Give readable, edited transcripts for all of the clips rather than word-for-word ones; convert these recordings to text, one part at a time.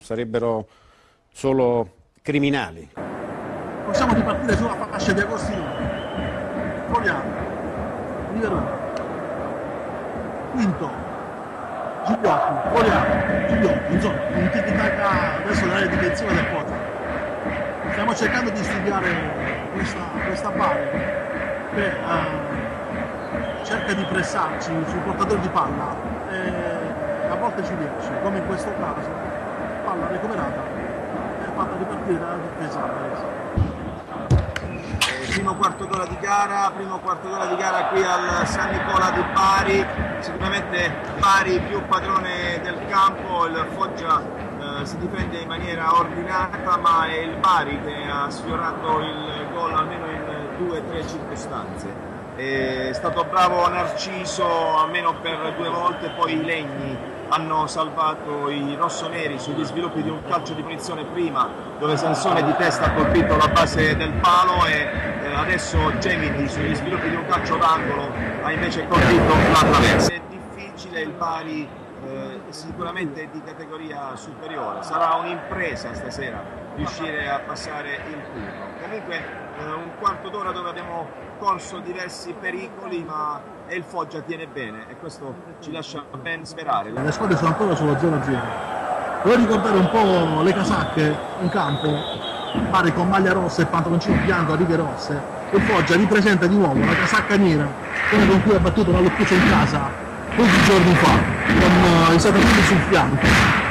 sarebbero solo criminali. Possiamo ripartire sulla fascia di Agostino. Proviamo. Riverone. Quinto. Gigliotti. Proviamo. Gigliotti. Insomma, un tiki-taka verso l'area difensiva del Foggia. Stiamo cercando di studiare questa palla che cerca di pressarci sul portatore di palla e a volte ci riesce, come in questo caso. Palla recuperata e fatta ripartire dalla difesa avversa. Primo quarto d'ora di gara qui al San Nicola di Bari, sicuramente Bari più padrone del campo, il Foggia si difende in maniera ordinata, ma è il Bari che ha sfiorato il gol almeno in 2 o 3 circostanze. È stato bravo Narciso almeno per 2 volte, poi i Legni hanno salvato i rossoneri sugli sviluppi di un calcio di punizione prima, dove Sansone di testa ha colpito la base del palo e adesso Gemini sugli sviluppi di un calcio d'angolo ha invece colpito la traversa. È difficile, il Bari sicuramente è di categoria superiore, sarà un'impresa stasera riuscire a passare il turno. Comunque un quarto d'ora dove abbiamo corso diversi pericoli, ma il Foggia tiene bene e questo ci lascia ben sperare. Le squadre sono ancora sullo 0-0. Vorrei ricordare un po' le casacche in campo, Bari con maglia rossa e pantaloncino bianco a righe rosse. Il Foggia ripresenta di nuovo la casacca nera, quella con cui ha battuto la Loccusa in casa pochi giorni fa, con i satelliti sul fianco.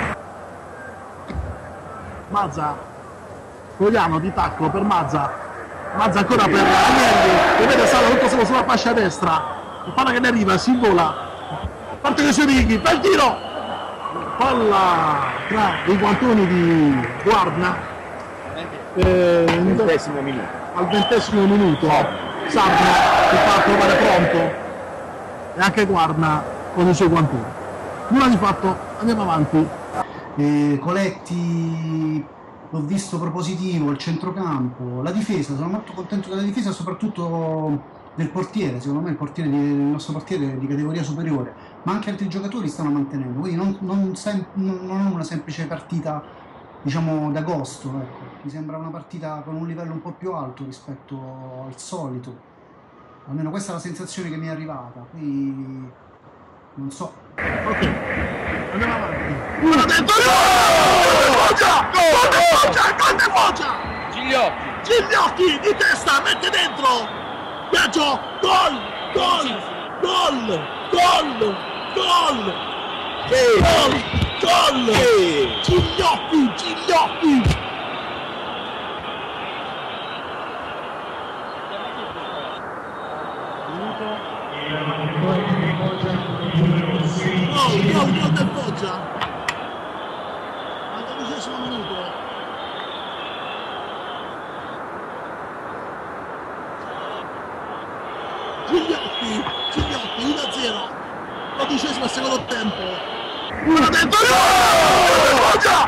Mazza, Cogliano di tacco per Mazza ancora per Agnelli, che vede Sala tutto solo sulla fascia destra, il palla che ne arriva, si vola, parte dai suoi righi, bel tiro, palla tra i guantoni di Guarna, al 20° minuto, Sarno si fa trovare pronto e anche Guarna con i suoi guantoni. Nulla di fatto, andiamo avanti. Coletti l'ho visto propositivo, il centrocampo, la difesa, sono molto contento della difesa, soprattutto del portiere. Secondo me il nostro portiere è di categoria superiore, ma anche altri giocatori stanno mantenendo, quindi non è una semplice partita, diciamo, d'agosto, ecco. Mi sembra una partita con un livello un po' più alto rispetto al solito, almeno questa è la sensazione che mi è arrivata, poi non so. Ok, andiamo avanti. Uno dentro! Foggia! Gigliotti di testa, mette dentro! Viaggio, gol! Gigliotti! Gol del Foggia al 12° minuto. Gigliotti 1-0, 12° secondo tempo. Uno dentro! Foggia!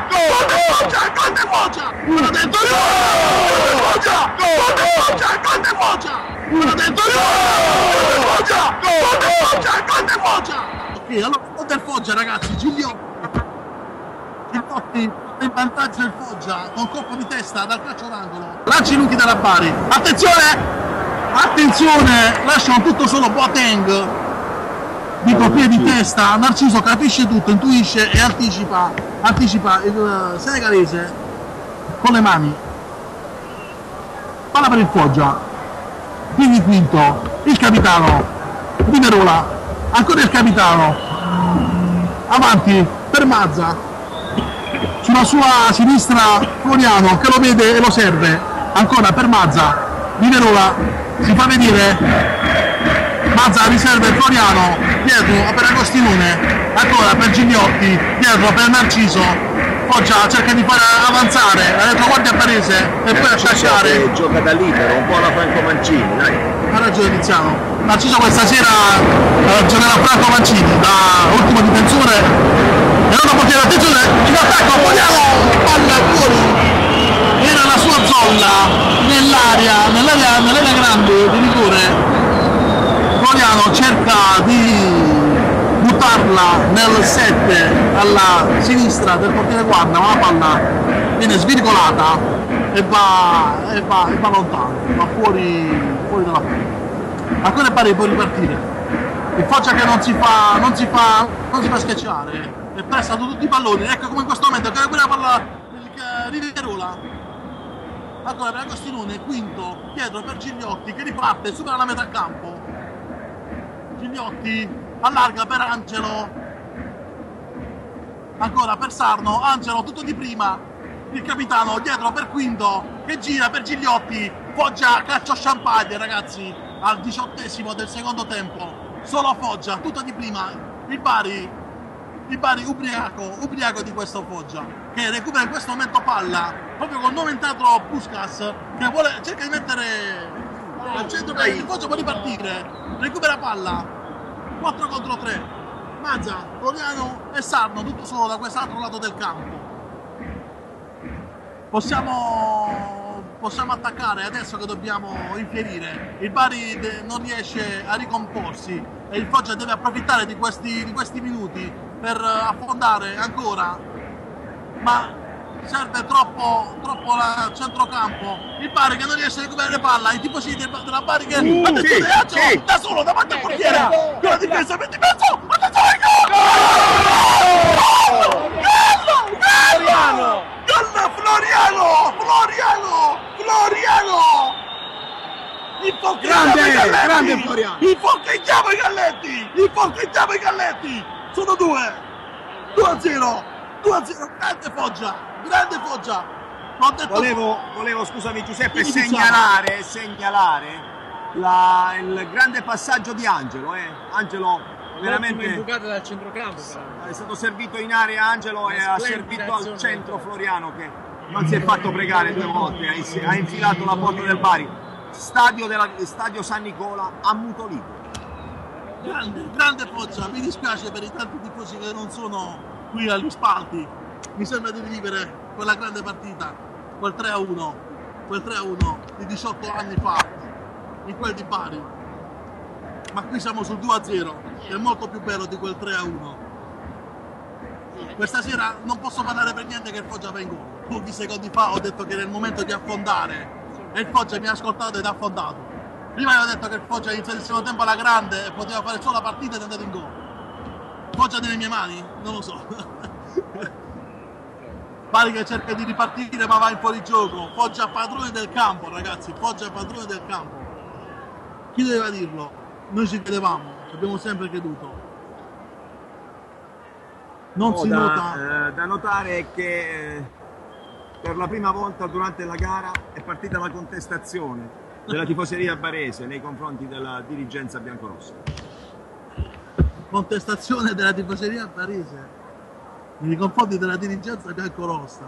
Uno dentro! Uno dentro! Ok, allora del Foggia, ragazzi, Gigliotti in vantaggio del Foggia con colpo di testa dal calcio d'angolo, lanci lunghi dalla Bari, attenzione, lasciano tutto solo Boateng di piedi di testa, Narciso capisce tutto, intuisce e anticipa il senegalese con le mani, palla per il Foggia, quindi quinto, il capitano Di Merola, ancora il capitano, avanti per Mazza, sulla sua sinistra Floriano che lo vede e lo serve, ancora per Mazza, Di Merola si fa vedere, Mazza riserva Floriano, dietro per Agostinone, ancora per Gigliotti, dietro per Narciso, Foggia cerca di fare avanzare la retroguardia Barese e poi attaccare. Gioca da libero, un po' la Franco Mancini, dai. Ha ragione Tiziano. Narciso questa sera giocherà Franco Mancini da ultimo difensore e non portiere, attenzione, in attacco Floriano, palla fuori, era la sua zolla nell'area grande di rigore. Floriano cerca di buttarla nel 7 alla sinistra del portiere Guarda, ma la palla viene svirgolata e va lontano, va fuori dalla porta. Ancora Bari può ripartire. Il Foggia che non si fa schiacciare e pressa tutti i palloni. Ecco come in questo momento che quella palla di Carola. Ancora per Agostinone, quinto, dietro per Gigliotti che riparte, supera la metà campo. Gigliotti allarga per Angelo. Ancora per Sarno, Angelo tutto di prima. Il capitano dietro per Quinto che gira per Gigliotti. Foggia calcio champagne, ragazzi, al 18° del secondo tempo. Solo Foggia, tutto di prima. Il Bari ubriaco di questo Foggia, che recupera in questo momento palla, proprio con il nuovo entrato Puskas, che cerca di mettere al centro per il Foggia può ripartire, recupera palla, 4 contro 3, Mazza, Floriano e Sarno, tutto solo da quest'altro lato del campo. Possiamo attaccare adesso che dobbiamo infierire. Il Bari non riesce a ricomporsi e il Foggia deve approfittare di questi minuti per affondare ancora, ma serve troppo a centrocampo. Il Bari che non riesce a recuperare palla, i tifosi della Bari che da solo davanti al portiere con la difesa per di mezzo. Attenzione, Floriano! Grande Floriano! Il Foccheggiamo i Galletti! Sono 2-0, grande Foggia. Volevo, scusami Giuseppe, segnalare il grande passaggio di Angelo. Angelo veramente imbucata dal centrocampo, è stato servito in area Angelo e ha servito al centro Floriano che non si è fatto pregare 2 volte, ha infilato la porta del Bari. Stadio San Nicola ammutolito. Grande Foggia, mi dispiace per i tanti tifosi che non sono qui agli spalti. Mi sembra di rivivere quella grande partita, quel 3-1 di 18 anni fa, in quel di Bari. Ma qui siamo sul 2-0, che è molto più bello di quel 3-1. Questa sera non posso parlare per niente che il Foggia va in gol. Pochi secondi fa ho detto che era il momento di affondare e il Foggia mi ha ascoltato ed ha affondato. Prima avevo detto che il Foggia iniziato il secondo tempo alla grande e poteva fare solo la partita ed è andato in gol. Foggia nelle mie mani? Non lo so. Bari che cerca di ripartire ma va in fuorigioco. Foggia padrone del campo, ragazzi. Foggia padrone del campo. Chi doveva dirlo? Noi ci credevamo, ci abbiamo sempre creduto. Non si nota. Da notare che per la prima volta durante la gara è partita la contestazione della tifoseria barese nei confronti della dirigenza biancorossa. Contestazione della tifoseria barese nei confronti della dirigenza biancorossa.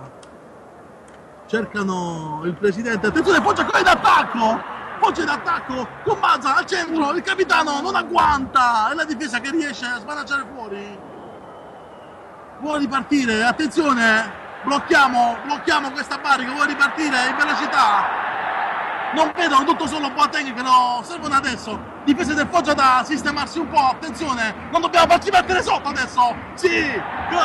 Cercano il presidente. Attenzione, Foggia in attacco! Foggia in attacco con Mazza al centro, il capitano non agguanta, è la difesa che riesce a smanacciare fuori. Vuole ripartire, attenzione, blocchiamo questa Bari che vuole ripartire in velocità. Non vedono, tutto solo Boateng che lo servono adesso. Difesa del Foggia da sistemarsi un po', attenzione, non dobbiamo farci mettere sotto adesso. Sì,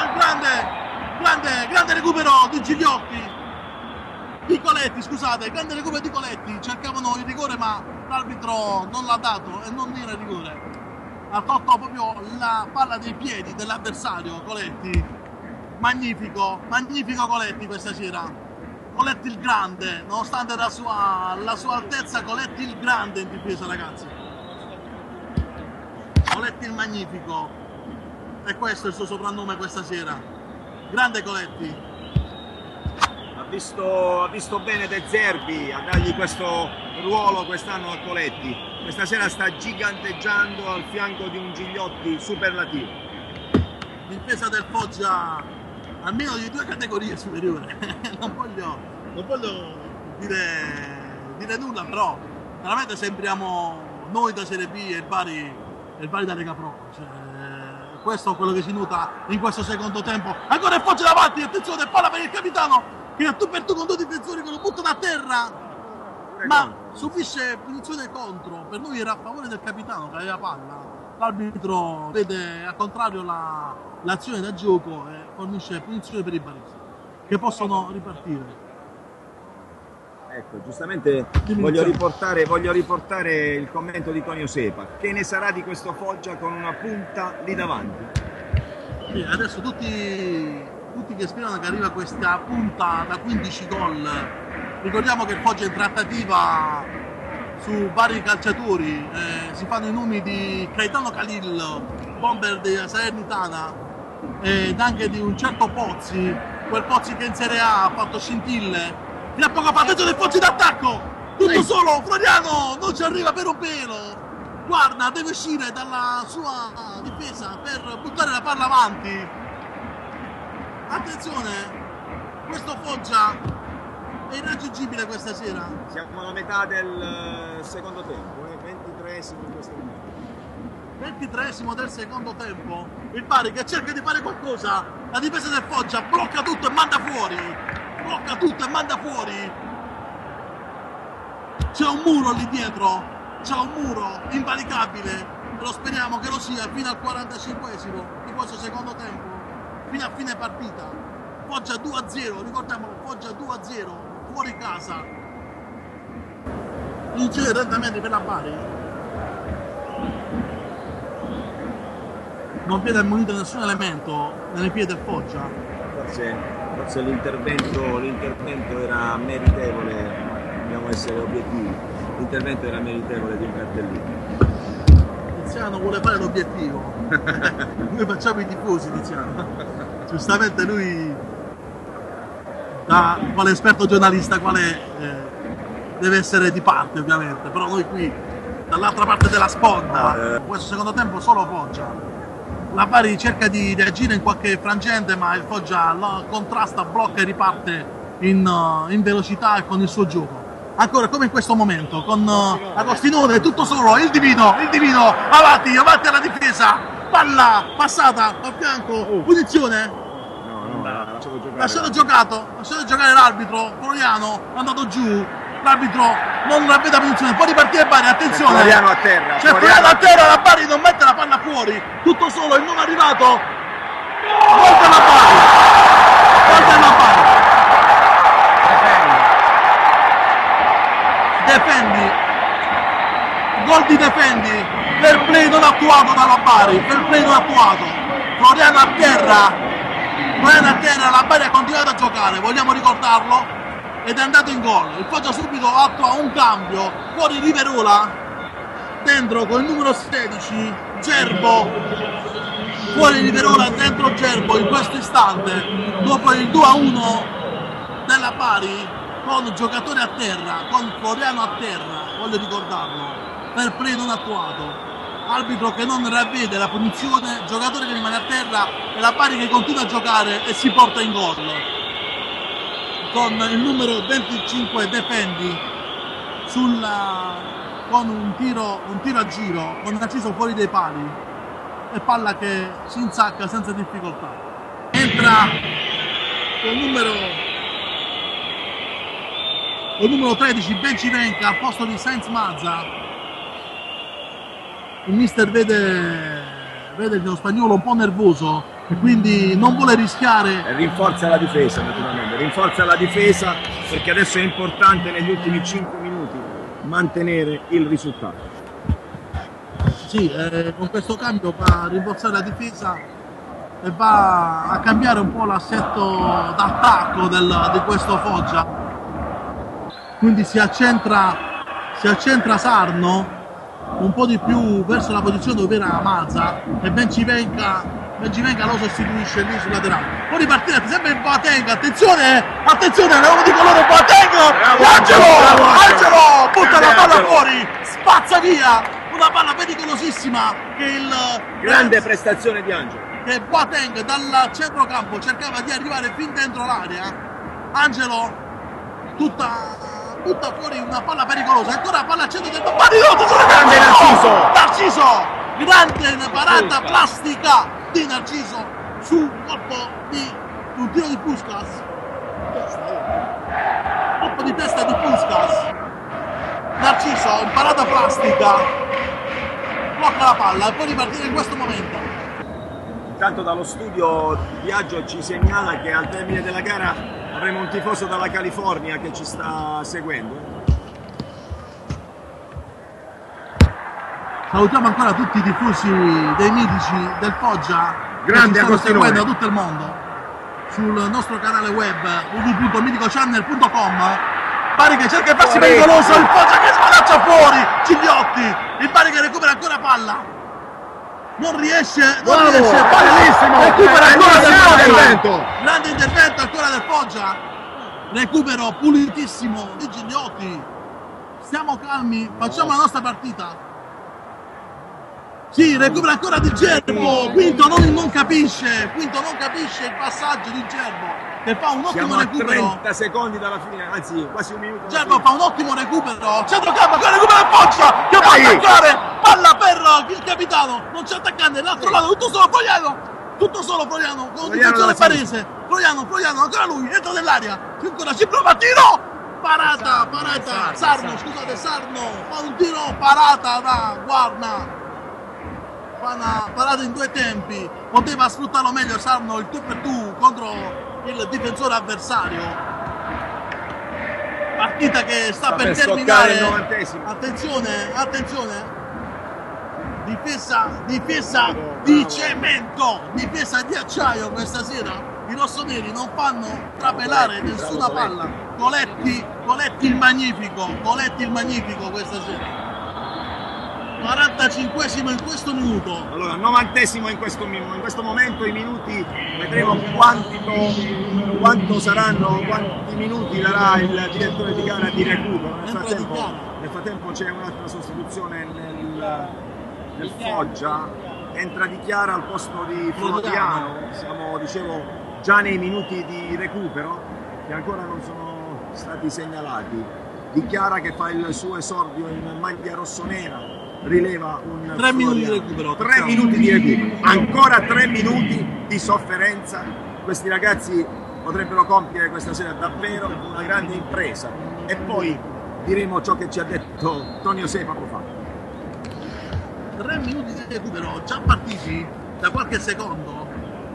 grande recupero di Gigliotti. Di Coletti, scusate, grande recupero di Coletti. Cercavano il rigore ma l'arbitro non l'ha dato e non era rigore. Ha tolto proprio la palla dei piedi dell'avversario Coletti. Magnifico Coletti questa sera. Coletti il grande, nonostante la sua altezza, Coletti il grande in difesa, ragazzi. Coletti il magnifico. E questo è il suo soprannome questa sera. Grande Coletti. Ha visto bene De Zerbi a dargli questo ruolo quest'anno a Coletti. Questa sera sta giganteggiando al fianco di un Gigliotti superlativo. Difesa del Foggia almeno di 2 categorie superiori. non voglio dire nulla, però veramente sembriamo noi da Serie B e il Bari da Lega Pro. Questo è quello che si nota in questo secondo tempo. Ancora il Foggia davanti, attenzione, palla per il capitano che è tu per tu con 2 difensori che lo buttano a terra, ma subisce punizione contro. Per noi era a favore del capitano che aveva palla. l'arbitro vede al contrario l'azione da gioco e fornisce punizioni per i baristi che possono ripartire. Ecco, giustamente voglio riportare il commento di Tonio Sepa. Che ne sarà di questo Foggia con una punta lì davanti? Sì, adesso tutti che sperano che arriva questa punta da 15 gol. Ricordiamo che il Foggia è in trattativa su vari calciatori, si fanno i nomi di Gaetano Khalil, bomber della Salernitana, ed anche di un certo Pozzi, quel Pozzi che in Serie A ha fatto scintille. Fino a poco fa attenzione del Pozzi d'attacco, tutto solo, Floriano non ci arriva per un pelo, guarda, deve uscire dalla sua difesa per buttare la palla avanti. Attenzione, questo Foggia è irraggiungibile questa sera. Siamo alla metà del secondo tempo, 23esimo in questo momento. 23esimo del secondo tempo, il Bari che cerca di fare qualcosa, la difesa del Foggia blocca tutto e manda fuori. Blocca tutto e manda fuori. C'è un muro lì dietro, c'è un muro invalicabile e lo speriamo che lo sia fino al 45esimo di questo secondo tempo, fino a fine partita. Foggia 2-0, ricordiamolo, Foggia 2-0 fuori casa. Vincere lentamente per la Bari. Non viene ammonito nessun elemento nelle piedi del Foggia. Forse l'intervento era meritevole, dobbiamo essere obiettivi, l'intervento era meritevole di un cartellino. Tiziano vuole fare l'obiettivo, noi facciamo i tifosi, Tiziano. Giustamente lui, da quale esperto giornalista, deve essere di parte ovviamente, però noi qui, dall'altra parte della sponda, questo secondo tempo solo Foggia. La Bari cerca di reagire in qualche frangente, ma il Foggia contrasta, blocca e riparte in velocità e con il suo gioco. Ancora come in questo momento, con Agostinone tutto solo, il divino, avanti alla difesa, palla passata al fianco, punizione. No, lasciato giocare l'arbitro, Floriano è andato giù. L'arbitro non la vede punizione, può ripartire Bari, attenzione! C'è Floriano a terra! C'è Floriano a terra, la Bari non mette la palla fuori, tutto solo, il non arrivato! Gol per la Bari! Defendi! Gol di Defendi! Fair play non attuato dalla Bari, fair play non attuato! Floriano a terra, la Bari ha continuato a giocare, vogliamo ricordarlo? Ed è andato in gol. Il Foggia subito attua un cambio, fuori Riverola, dentro con il numero 16 Gerbo, fuori Riverola, dentro Gerbo in questo istante, dopo il 2-1 della Bari, con giocatori a terra, con Floriano a terra, voglio ricordarlo, per play non attuato, arbitro che non ravvede la punizione, giocatore che rimane a terra e la Bari che continua a giocare e si porta in gol. Con il numero 25 Defendi con un tiro a giro, con Narciso fuori dai pali e palla che si insacca senza difficoltà. Entra col numero 13 Bencivenca al posto di Sainz Mazza. Il mister vede lo spagnolo un po' nervoso e quindi non vuole rischiare. Rinforza la difesa, naturalmente, perché adesso è importante negli ultimi 5 minuti mantenere il risultato. Sì, con questo cambio va a rinforzare la difesa e va a cambiare un po' l'assetto d'attacco di questo Foggia. Quindi si accentra Sarno un po' di più verso la posizione dove era Mazza e Bencivenca lo sostituisce lì sul laterale. Può ripartire sempre il Boateng, attenzione, l'uomo di colore Boateng, Angelo butta la palla fuori, spazza via una palla pericolosissima che il grande prestazione di Angelo, che Boateng dal centrocampo cercava di arrivare fin dentro l'area. Angelo butta fuori una palla pericolosa, ancora palla al centro del grande Narciso, grande parata plastica di Narciso sul colpo di un tiro di Puskas, colpo di testa di Puskas. Narciso in parata plastica blocca la palla e può ripartire in questo momento. Intanto dallo studio Biagio ci segnala che al termine della gara avremo un tifoso dalla California che ci sta seguendo. Salutiamo ancora tutti i tifosi dei mitici del Foggia Grande che ci stanno Agostinone. seguendo da tutto il mondo sul nostro canale web www.miticocchannel.com. Bari che cerca di farsi pericoloso, il Foggia che smanaccia fuori, Gigliotti, il Bari che recupera ancora palla, non riesce, bellissimo, recupera ancora del grande Foggia, intervento. grande intervento ancora del Foggia, recupero pulitissimo di Gigliotti. Stiamo calmi, facciamo la nostra partita. Sì, recupera ancora di Gerbo, Quinto non capisce il passaggio di Gerbo che fa un ottimo Siamo a recupero. 30 secondi dalla fine, anzi quasi un minuto. Gerbo fa un ottimo recupero, centrocampo, ancora recupera il Foggia che va a attaccare, palla per il capitano, non c'è attaccante, dall'altro lato, tutto solo Floriano, con direzione Parese, Floriano, ancora lui, entra nell'aria, ancora ci prova, tiro, parata, Sarno, fa un tiro, parata da Guarna. Fa una parata in due tempi, poteva sfruttarlo meglio Sarno, il tu per tu contro il difensore avversario. Partita che sta per terminare. Il 90esimo. Attenzione. Difesa di cemento, difesa di acciaio questa sera. I rossoneri non fanno trapelare nessuna palla. Coletti il magnifico questa sera. 45esimo in questo minuto. Allora, 90esimo in questo momento, i minuti, vedremo quanto saranno, quanti minuti darà il direttore di gara di recupero. Nel frattempo c'è un'altra sostituzione nel Foggia, entra Di Chiara al posto di Floriano. Siamo, dicevo, già nei minuti di recupero che ancora non sono stati segnalati. Di Chiara che fa il suo esordio in maglia rossonera. Rileva un 3 minuti di recupero. 3 minuti di recupero, ancora 3 minuti di sofferenza. Questi ragazzi potrebbero compiere questa sera davvero una grande impresa e poi diremo ciò che ci ha detto Tonio Sei poco fa. 3 minuti di recupero già partiti da qualche secondo.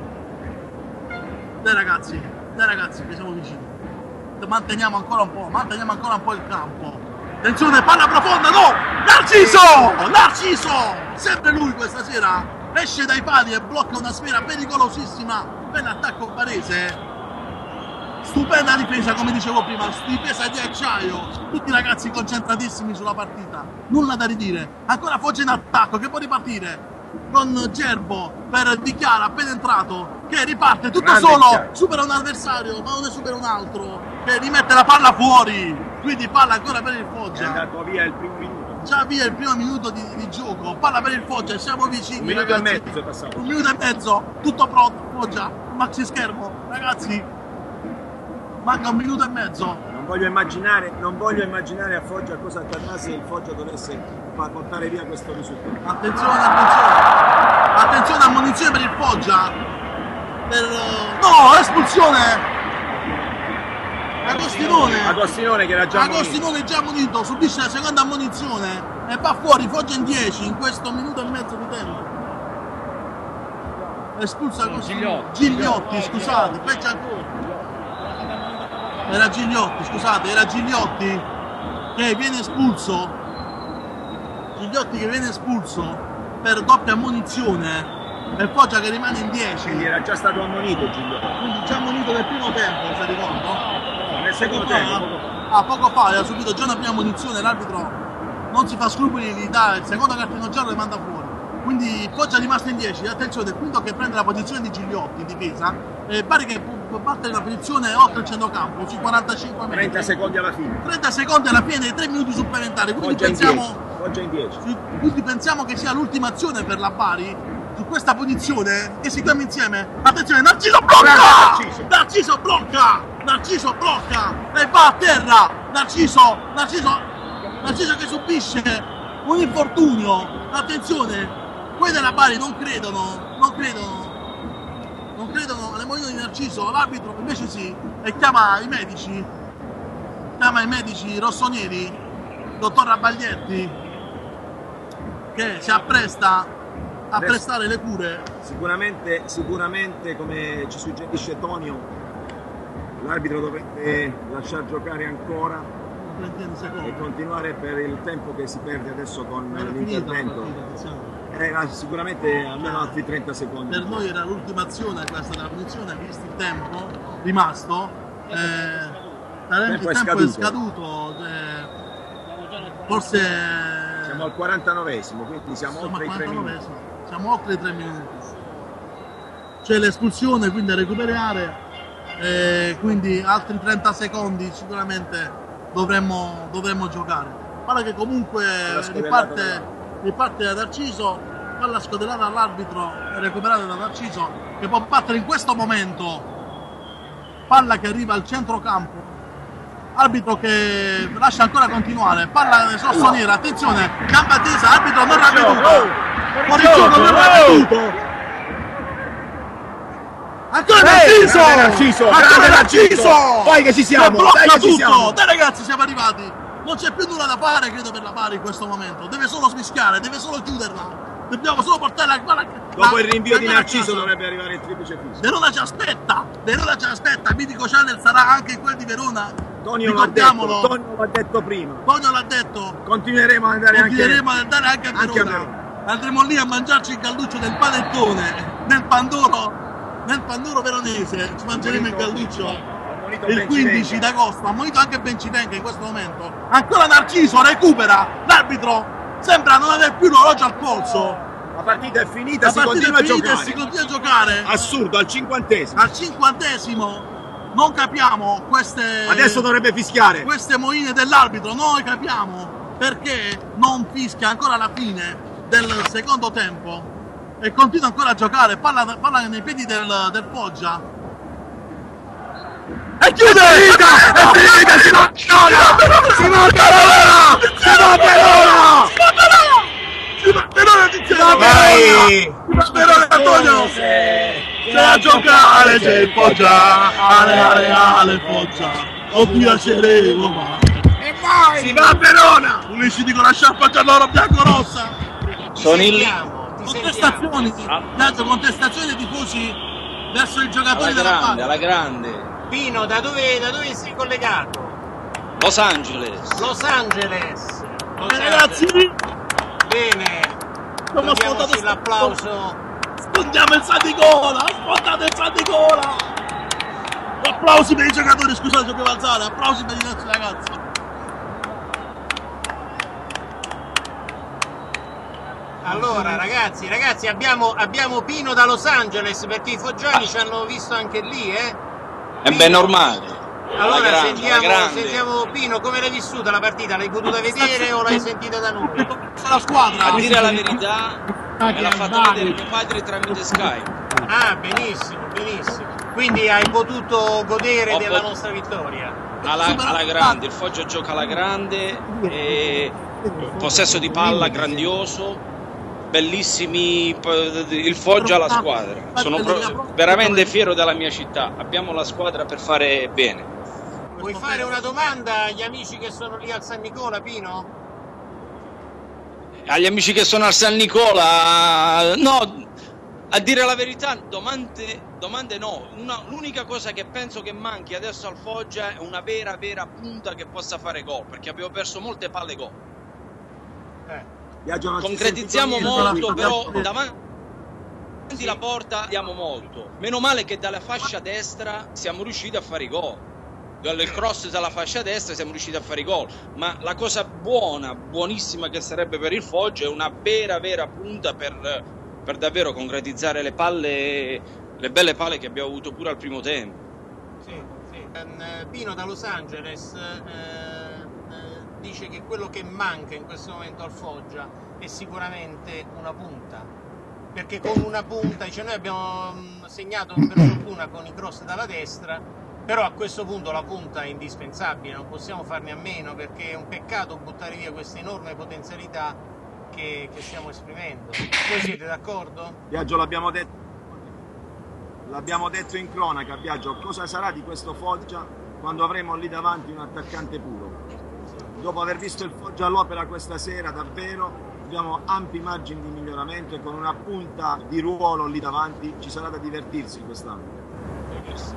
Dai ragazzi che siamo vicini, manteniamo ancora un po' il campo. Attenzione, palla profonda, no! Narciso! Sempre lui questa sera, esce dai pali e blocca una sfera pericolosissima, ben attacco Barese. Stupenda difesa, come dicevo prima, difesa di acciaio, tutti i ragazzi concentratissimi sulla partita, nulla da ridire. Ancora Foggia in attacco, che può ripartire con Gerbo per Di Chiara, appena entrato, che riparte tutto Grande solo, Chiara. supera un avversario, ma non ne supera un altro, che rimette la palla fuori. Quindi palla ancora per il È Foggia. andato via il primo minuto. Già via il primo minuto di gioco. Palla per il Foggia, siamo vicini. Un minuto ragazzi. e mezzo è passato. 1 minuto e mezzo, tutto pronto. Foggia, maxi schermo. Ragazzi, manca 1 minuto e mezzo. Non voglio immaginare a Foggia cosa accadrà se il Foggia dovesse portare via questo risultato. Attenzione, ammonizione per il Foggia. No, espulsione. Agostinone che era già Agostinone già ammonito, subisce la seconda ammonizione e va fuori. Foggia in 10 in questo minuto e mezzo di tempo. Espulsa Gigliotti, scusate, peggio ancora. Era Gigliotti che viene espulso. Gigliotti che viene espulso per doppia ammonizione. E Foggia che rimane in 10. Quindi era già stato ammonito Gigliotti. Quindi già ammonito nel primo tempo, se ricordo. Nel secondo tempo. Poco fa aveva subito già una prima ammonizione, l'arbitro non si fa scrupoli di dare il secondo cartellino giallo e manda fuori. Quindi Foggia è rimasto in 10, attenzione, Quinto che prende la posizione di Gigliotti in difesa e pare che può battere la posizione oltre il centrocampo, sui 45 metri. 30 secondi alla fine. 30 secondi alla fine dei 3 minuti supplementari, quindi Foggia in 10. quindi pensiamo che sia l'ultima azione per la Bari su questa posizione che si chiama insieme. Attenzione, Narciso blocca! Narciso blocca e va a terra. Narciso che subisce un infortunio. Attenzione, quelli della Bari non credono alle movimento di Narciso. L'arbitro invece sì, e chiama i medici rossoneri, dottor Rabaglietti, che si appresta a prestare le cure. Sicuramente, come ci suggerisce Tonio, l'arbitro dovrebbe lasciar giocare ancora e continuare per il tempo che si perde adesso con l'intervento. Sicuramente almeno altri 30 secondi. Per noi era l'ultima azione questa della punizione, visto il tempo rimasto. Il tempo è scaduto. Forse siamo al 49esimo, quindi siamo oltre i 3 minuti. Siamo oltre i 3 minuti. C'è l'espulsione, quindi a recuperare, quindi altri 30 secondi sicuramente dovremmo giocare. Palla che comunque riparte da Narciso, palla scodellata all'arbitro e recuperata da Narciso, che può battere in questo momento. Palla che arriva al centrocampo, arbitro che lascia ancora continuare, palla sossoniera, attenzione, gamba tesa, arbitro non ravveduto, fuori gioco non ravveduto. Ancora Narciso! Ancora Narciso! Poi che ci siamo! Blocca tutto! Dai ragazzi, siamo arrivati! Non c'è più nulla da fare, credo, per la Bari in questo momento. Deve solo smischiare, deve solo chiuderla. Dobbiamo solo portare la palla. Dopo il rinvio di Narciso dovrebbe arrivare il triplice fischio. Verona ci aspetta. Mitico Channel sarà anche in quel di Verona. Tonio l'ha detto prima. Tonio l'ha detto. Continueremo ad andare anche a Verona. Andremo lì a mangiarci il galluccio del panettone, nel Pandoro veronese. Ci mangeremo il galluccio. Il 15 d'agosto, ammonito anche Bencivenga in questo momento. Ancora Narciso recupera. L'arbitro sembra non avere più l'orologio al polso. La partita è finita, si continua a giocare. Assurdo, al 50esimo. Al 50esimo non capiamo queste. Adesso dovrebbe fischiare. Queste moine dell'arbitro, noi capiamo perché non fischia ancora alla fine del secondo tempo e continua ancora a giocare. Palla nei piedi del Foggia. E chiude! Si va Antonio! C'è a giocare, c'è il Foggia! Ale Foggia! Ho piaceremo, ma... E vai! Si va a Verona! Unisciti con la sciarpa giallo bianco-rossa! Sono in contestazioni dei tifosi verso i giocatori della Bari. Alla grande. Pino, da dove sei collegato? Los Angeles. Ragazzi, Bene. Diamoci l'applauso. Sfondiamo il Santicola. Sfondate il Santicola. Applausi per i giocatori, scusate, dobbiamo alzare. Applausi per i nostri ragazzi. Allora ragazzi, abbiamo Pino da Los Angeles, perché i foggiani ci hanno visto anche lì, È ben normale. Allora sentiamo Pino, come l'hai vissuta la partita? L'hai potuta vedere o l'hai sentita da noi? La squadra. A dire la verità, me l'ha fatto vedere mio padre tramite Skype. Ah, benissimo. Quindi hai potuto godere della nostra vittoria. Alla grande, il Foggia gioca alla grande, possesso di palla grandioso. Bellissimi, il Foggia alla squadra. Sono veramente fiero della mia città. Abbiamo la squadra per fare bene. Vuoi fare una domanda agli amici che sono lì al San Nicola, Pino? Agli amici che sono al San Nicola, no, a dire la verità, domande no. L'unica cosa che penso che manchi adesso al Foggia è una vera punta che possa fare gol, perché abbiamo perso molte palle gol. Concretizziamo molto, però davanti la porta diamo molto. Meno male che dalla fascia destra siamo riusciti a fare i gol. Dal cross dalla fascia destra siamo riusciti a fare i gol. Ma la cosa buonissima che sarebbe per il Foggia è una vera punta per davvero concretizzare le belle palle che abbiamo avuto pure al primo tempo. Sì. Pino da Los Angeles dice che quello che manca in questo momento al Foggia è sicuramente una punta, perché con una punta, cioè noi abbiamo segnato per fortuna con i cross dalla destra, però a questo punto la punta è indispensabile, non possiamo farne a meno, perché è un peccato buttare via questa enorme potenzialità che stiamo esprimendo. Voi siete d'accordo? Biagio, l'abbiamo detto in cronaca. Biagio, cosa sarà di questo Foggia quando avremo lì davanti un attaccante puro? Dopo aver visto il Foggia all'opera questa sera, davvero abbiamo ampi margini di miglioramento e con una punta di ruolo lì davanti ci sarà da divertirsi quest'anno. Benissimo.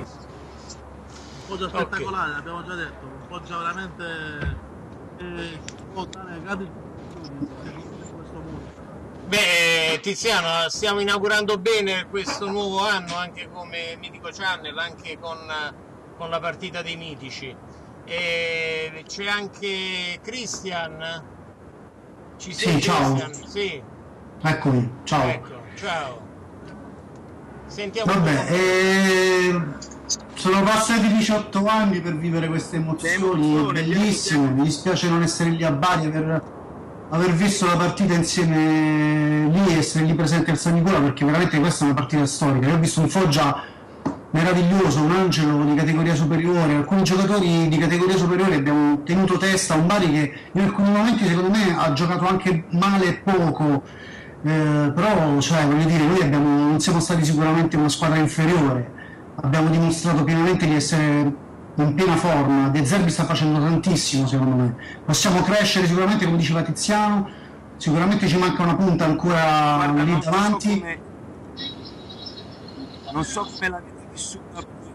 Un po' spettacolare, abbiamo già detto, un po' già veramente può dare grandi in questo mondo. Beh, Tiziano, stiamo inaugurando bene questo nuovo anno anche come Mitico Channel, anche con la partita dei mitici. E c'è anche Christian. Ci sei, Sì, ciao. Christian? Sì. Eccomi, ciao. Ecco, ciao. Sentiamo un Vabbè, po'. sono passati 18 anni per vivere queste emozioni bellissime. Mi dispiace non essere lì a Bari, aver visto la partita insieme lì, essere lì presente al San Nicola, perché veramente questa è una partita storica. Io ho visto un Foggia meraviglioso, un Angelo di categoria superiore, alcuni giocatori di categoria superiore abbiamo tenuto testa, un Bari che in alcuni momenti secondo me ha giocato anche male e poco, però cioè, voglio dire, noi non siamo stati sicuramente una squadra inferiore, abbiamo dimostrato pienamente di essere in piena forma. De Zerbi sta facendo tantissimo, secondo me possiamo crescere sicuramente, come diceva Tiziano, sicuramente ci manca una punta ancora lì davanti. Non so come la vede nessuna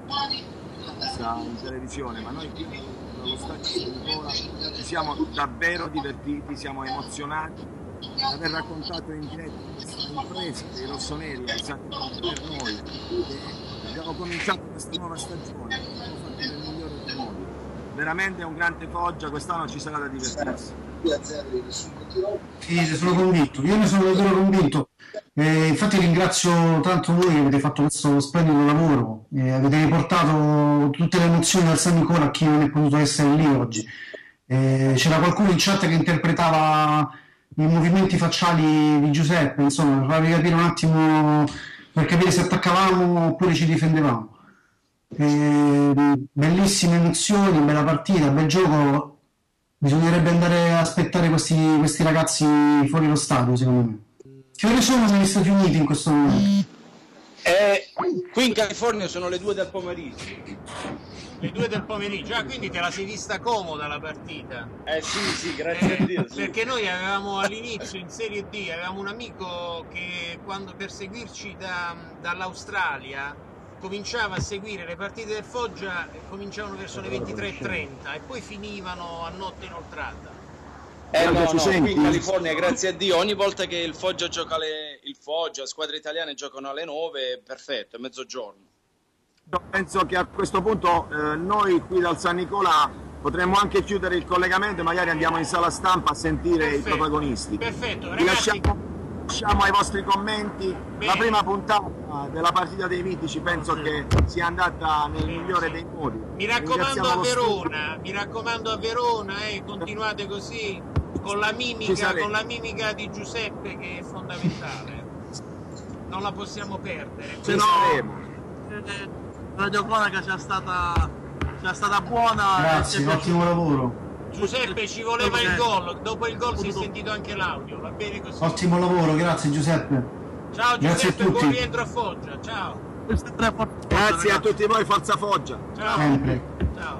in televisione, ma noi qui allo stadio San Nicola ci siamo davvero divertiti, siamo emozionati di aver raccontato in diretta questa impresa dei rossoneri ai San Nicola per noi. Abbiamo cominciato questa nuova stagione, abbiamo fatto nel migliore dei modi. Veramente è un grande Foggia, quest'anno ci sarà da divertirsi. Sì, ne sono convinto, io ne sono davvero convinto. Infatti ringrazio tanto voi che avete fatto questo splendido lavoro, avete riportato tutte le emozioni del San Nicola a chi non è potuto essere lì oggi. C'era qualcuno in chat che interpretava i movimenti facciali di Giuseppe, insomma, per farvi capire un attimo, per capire se attaccavamo oppure ci difendevamo. Bellissime emozioni, bella partita, bel gioco. Bisognerebbe andare a aspettare questi ragazzi fuori lo stadio, secondo me. Che ore sono negli Stati Uniti in questo momento? Qui in California sono le 2 del pomeriggio. Le 2 del pomeriggio, quindi te la sei vista comoda la partita. Sì, grazie a Dio. Sì. Perché noi avevamo all'inizio in Serie D, avevamo un amico che quando per seguirci dall'Australia cominciava a seguire le partite del Foggia, cominciavano verso le 23:30 e poi finivano a notte inoltrata. Qui in California, grazie a Dio, ogni volta che il Foggia gioca squadre italiane giocano alle 9, perfetto, è mezzogiorno. Penso che a questo punto noi qui dal San Nicola potremmo anche chiudere il collegamento e magari andiamo in sala stampa a sentire i protagonisti. Perfetto, Vi ragazzi. lasciamo ai vostri commenti. Bene. La prima puntata della partita dei mitici penso che sia andata nel migliore dei modi. Mi raccomando a Verona, continuate così con la mimica di Giuseppe che è fondamentale. Non la possiamo perdere. Ci saremo. Radio Cronaca sia stata buona. Grazie, ottimo lavoro. Giuseppe, ci voleva il gol, dopo il gol si è sentito anche l'audio, va bene così. Ottimo lavoro, grazie Giuseppe. Ciao Grazie Giuseppe, a tutti. buon rientro a Foggia, ciao. Grazie a tutti voi, Forza Foggia. Ciao. Sempre. Ciao.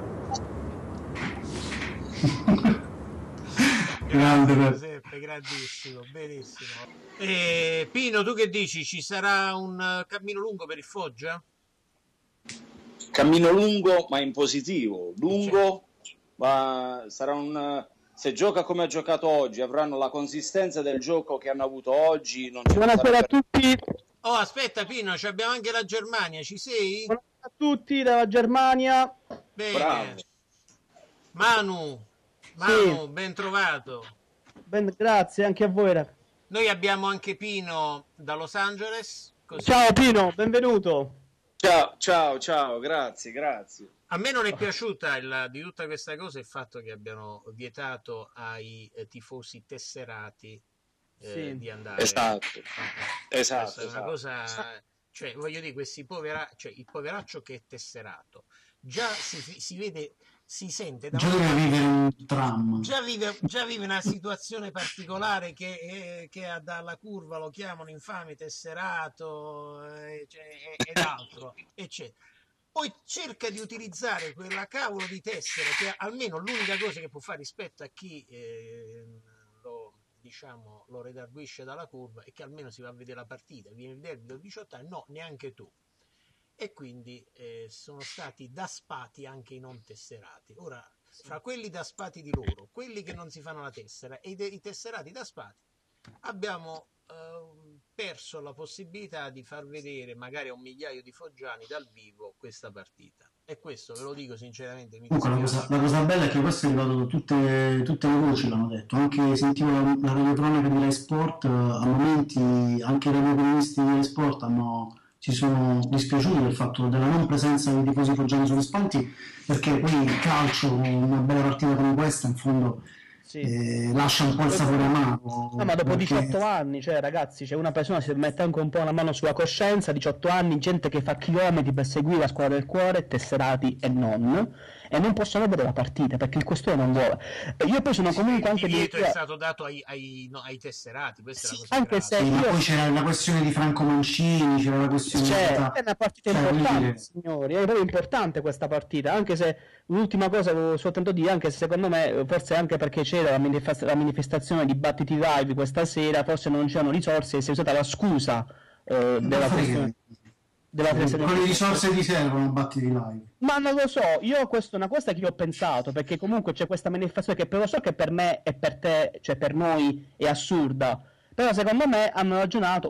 Grande Grazie, Giuseppe, grandissimo, benissimo. Pino, tu che dici? Ci sarà un cammino lungo per il Foggia? Cammino lungo, ma in positivo. Lungo, ma sarà se gioca come ha giocato oggi, avranno la consistenza del gioco che hanno avuto oggi. Buonasera a tutti. Oh, aspetta Pino, abbiamo anche la Germania, ci sei? Buonasera a tutti dalla Germania. Bene. Bravo. Manu, Sì. ben trovato. Grazie anche a voi. Noi abbiamo anche Pino da Los Angeles. Così. Ciao Pino, benvenuto. Ciao, grazie. A me non è piaciuta di tutta questa cosa il fatto che abbiano vietato ai tifosi tesserati di andare. Esatto. Questa è una cosa, cioè voglio dire, il poveraccio che è tesserato già si vede, si sente Già deve vivere un dramma. già vive una situazione particolare che dalla curva lo chiamano infame tesserato ed altro, eccetera. Poi cerca di utilizzare quella cavolo di tessera che è almeno l'unica cosa che può fare rispetto a chi diciamo, lo redarguisce dalla curva e che almeno si va a vedere la partita. Viene il derby da 18 anni? No, neanche tu. E quindi sono stati daspati anche i non tesserati. Ora, fra quelli daspati di loro, quelli che non si fanno la tessera e i tesserati daspati, abbiamo perso la possibilità di far vedere magari a un migliaio di foggiani dal vivo questa partita. E questo ve lo dico sinceramente. Comunque la cosa bella è che questo è arrivato, tutte le voci l'hanno detto, anche sentivo la radiocronaca di Rai Sport, a momenti anche i radiocomunisti di Rai Sport si sono dispiaciuti del fatto della non presenza dei tifosi foggiani sugli spalti, perché poi il calcio, una bella partita come questa, in fondo lascia un po' il sapore amaro. No, ma dopo 18 anni, cioè ragazzi, c'è una persona si mette anche un po' la mano sulla coscienza, 18 anni, gente che fa chilometri per seguire la squadra del cuore, tesserati e non possono vedere la partita perché il questore non vuole. Io poi sono comunque anche il divieto è stato dato ai tesserati, questa è la cosa anche grave. se ma poi c'era la questione di Franco Mancini, c'era la questione è una partita importante, signori, è proprio importante questa partita, anche se l'ultima cosa avevo soltanto dire, anche se secondo me forse anche perché c'era la manifestazione di Battiti Live questa sera, forse non c'erano risorse e si è usata la scusa della questione. Quali risorse ti servono Battiti Live? Ma non lo so, io questa è una cosa che io ho pensato, perché comunque c'è questa manifestazione che lo so che per me e per te, cioè per noi è assurda, però secondo me ha ragionato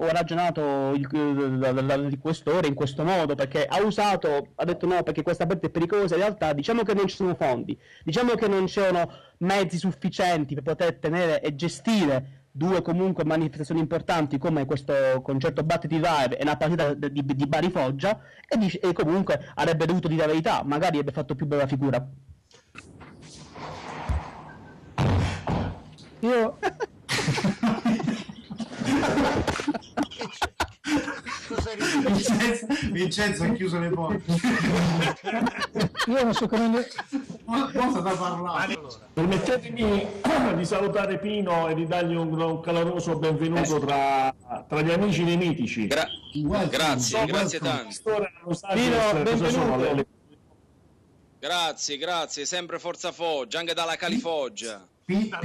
il questore in questo modo, perché ha detto no perché questa parte è pericolosa. In realtà diciamo che non ci sono fondi, diciamo che non c'erano mezzi sufficienti per poter tenere e gestire due comunque manifestazioni importanti come questo concerto Battiti Live e una partita di Bari Foggia, e comunque avrebbe dovuto dire la verità, magari avrebbe fatto più bella figura. Io Vincenzo ha chiuso le porte. Io non so come cosa da parlare. Permettetemi di salutare Pino e di dargli un caloroso benvenuto tra gli amici dei mitici. Grazie tanto. Pino, benvenuto. Grazie, sempre Forza Foggia, anche dalla Califoggia. Pino,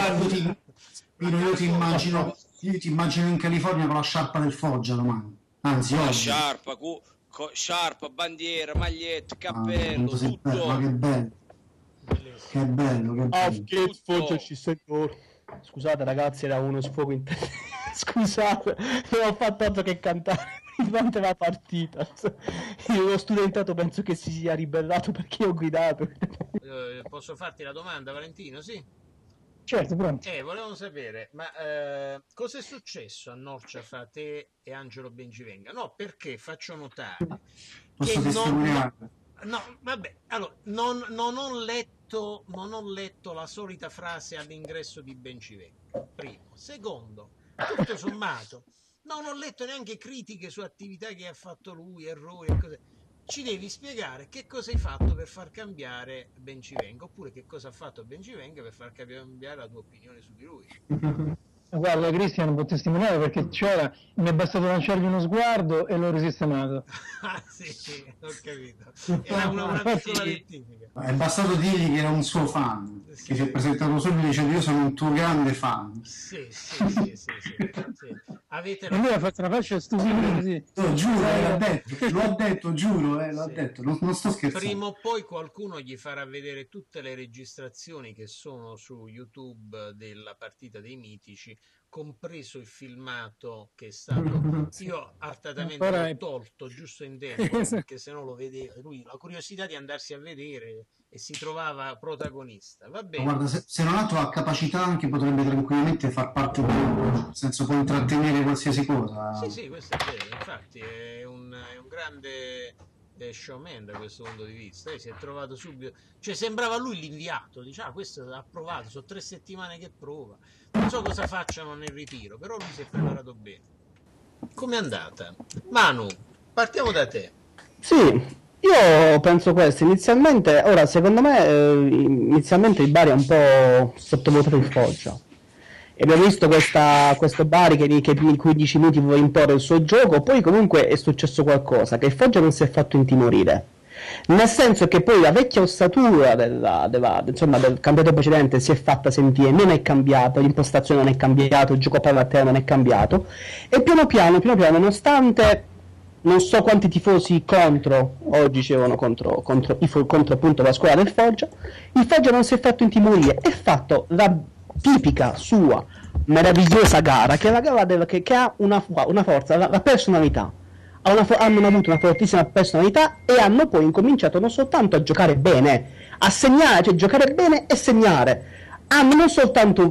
io ti immagino in California con la sciarpa del Foggia domani. Anzi, oggi. Sciarpa, bandiera, maglietta, cappello, tutto. Ma che bello. Che bello. Foggia ci sei. Scusate ragazzi, era uno sfogo scusate, non ho fatto altro che cantare durante la partita. Lo studentato penso che si sia ribellato perché ho guidato. Posso farti la domanda, Valentino? Sì. Certo, pronto. Volevo sapere, ma cosa è successo a Norcia fra te e Angelo Bencivenga? No, perché faccio notare Posso che non ho letto la solita frase all'ingresso di Bencivenga. Primo. Secondo, tutto sommato, non ho letto neanche critiche su attività che ha fatto lui, errori e cose. Ci devi spiegare che cosa hai fatto per far cambiare Bencivenga, oppure che cosa ha fatto Bencivenga per far cambiare la tua opinione su di lui. Guarda, Cristian può testimoniare perché mi è bastato lanciargli uno sguardo e l'ho risistemato. Sì, ho capito. Era una piccola rettifica. È bastato dirgli che era un suo fan, che si è presentato subito e dice io sono un tuo grande fan. Sì. E lui ha fatto una faccia stupida così. No, giuro, l'ho detto, non sto scherzando. Prima o poi qualcuno gli farà vedere tutte le registrazioni che sono su YouTube della partita dei mitici, compreso il filmato che è stato, io artatamente l'ho tolto giusto in tempo perché se no lo vedeva lui, la curiosità di andarsi a vedere, e si trovava protagonista. Va bene. Guarda, se non altro ha capacità anche potrebbe tranquillamente far parte del gruppo, nel senso può intrattenere qualsiasi cosa. Sì, questo è vero, infatti è un grande showman da questo punto di vista. Si è trovato subito, cioè sembrava lui l'inviato, diciamo questo ha provato, sono 3 settimane che prova, non so cosa facciano nel ritiro, però lui si è preparato bene. Com'è andata? Manu, partiamo da te. Sì, io penso questo, inizialmente, secondo me inizialmente il Bari è un po' sottovalutato il Foggia. E abbiamo visto questo Bari che in 15 minuti vuole imporre il suo gioco, poi comunque è successo qualcosa, che il Foggia non si è fatto intimorire. Nel senso che poi la vecchia ossatura insomma, del campionato precedente si è fatta sentire, non è cambiato, l'impostazione non è cambiata, il gioco palla a terra non è cambiato, e piano piano, nonostante non so quanti tifosi contro oggi dicevano contro appunto la squadra del Foggia, il Foggia non si è fatto intimorire, è fatto la tipica sua meravigliosa gara, che è la gara che ha una forza, la personalità. Hanno avuto una fortissima personalità e hanno poi incominciato non soltanto a giocare bene, a segnare, cioè giocare bene e segnare. Hanno non soltanto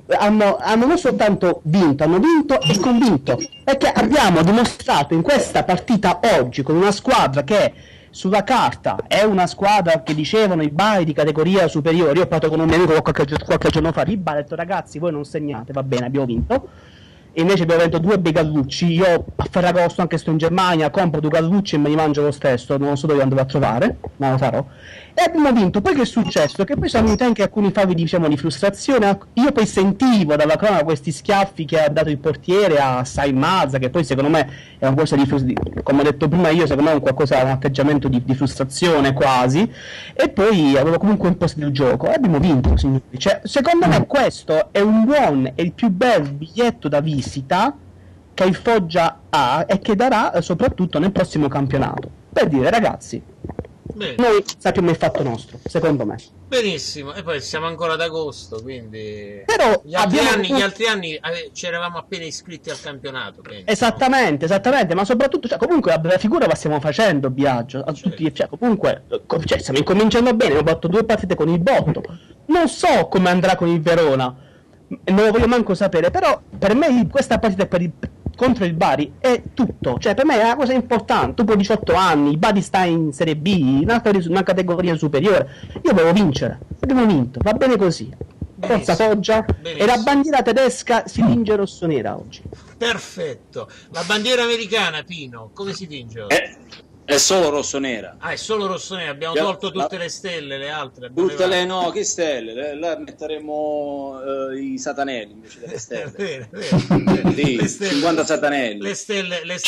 vinto, hanno vinto e convinto, perché abbiamo dimostrato in questa partita oggi con una squadra che sulla carta è una squadra che dicevano i Bari di categoria superiore. Io ho parlato con un mio amico qualche giorno fa di Bari, ho detto ragazzi voi non segnate, va bene, abbiamo vinto. E invece abbiamo vinto 2 bei Gallucci. Io a Ferragosto, anche sto in Germania, compro 2 Gallucci e me li mangio lo stesso, non so dove andrò a trovare, ma lo farò. E abbiamo vinto. Poi che è successo? Che poi sono venuti anche alcuni favi, diciamo, di frustrazione. Io poi sentivo dalla cronaca questi schiaffi che ha dato il portiere a Saim Mazza, che poi secondo me è una cosa come ho detto prima io, secondo me è un atteggiamento di frustrazione quasi. E poi avevo comunque un posto del gioco e abbiamo vinto, signori. Cioè, secondo me questo è un buon e il più bel biglietto da visita che il Foggia ha e che darà soprattutto nel prossimo campionato, per dire ragazzi, bene, noi sappiamo il fatto nostro, secondo me. Benissimo, e poi siamo ancora ad agosto, quindi però gli altri anni ci eravamo appena iscritti al campionato, penso. Esattamente, ma soprattutto, cioè, comunque la figura la stiamo facendo, Biagio, a tutti, cioè, comunque stiamo incominciando bene, abbiamo fatto 2 partite con il botto, non so come andrà con il Verona, non lo voglio manco sapere, però per me questa partita contro il Bari è tutto, cioè per me è una cosa importante. Dopo 18 anni il Bari sta in Serie B, una categoria superiore, io volevo vincere, abbiamo vinto, va bene così. Forza Foggia. Benissimo. E la bandiera tedesca si tinge rossonera oggi. Perfetto. La bandiera americana, Pino, come si tinge oggi? È solo rossonera. Ah, è solo rossonera, abbiamo tolto tutte le stelle, le altre. Tutte le no, che stelle? Là metteremo i satanelli invece delle stelle. Vero. Sì, Le stelle, 50 satanelli. Le stelle. Le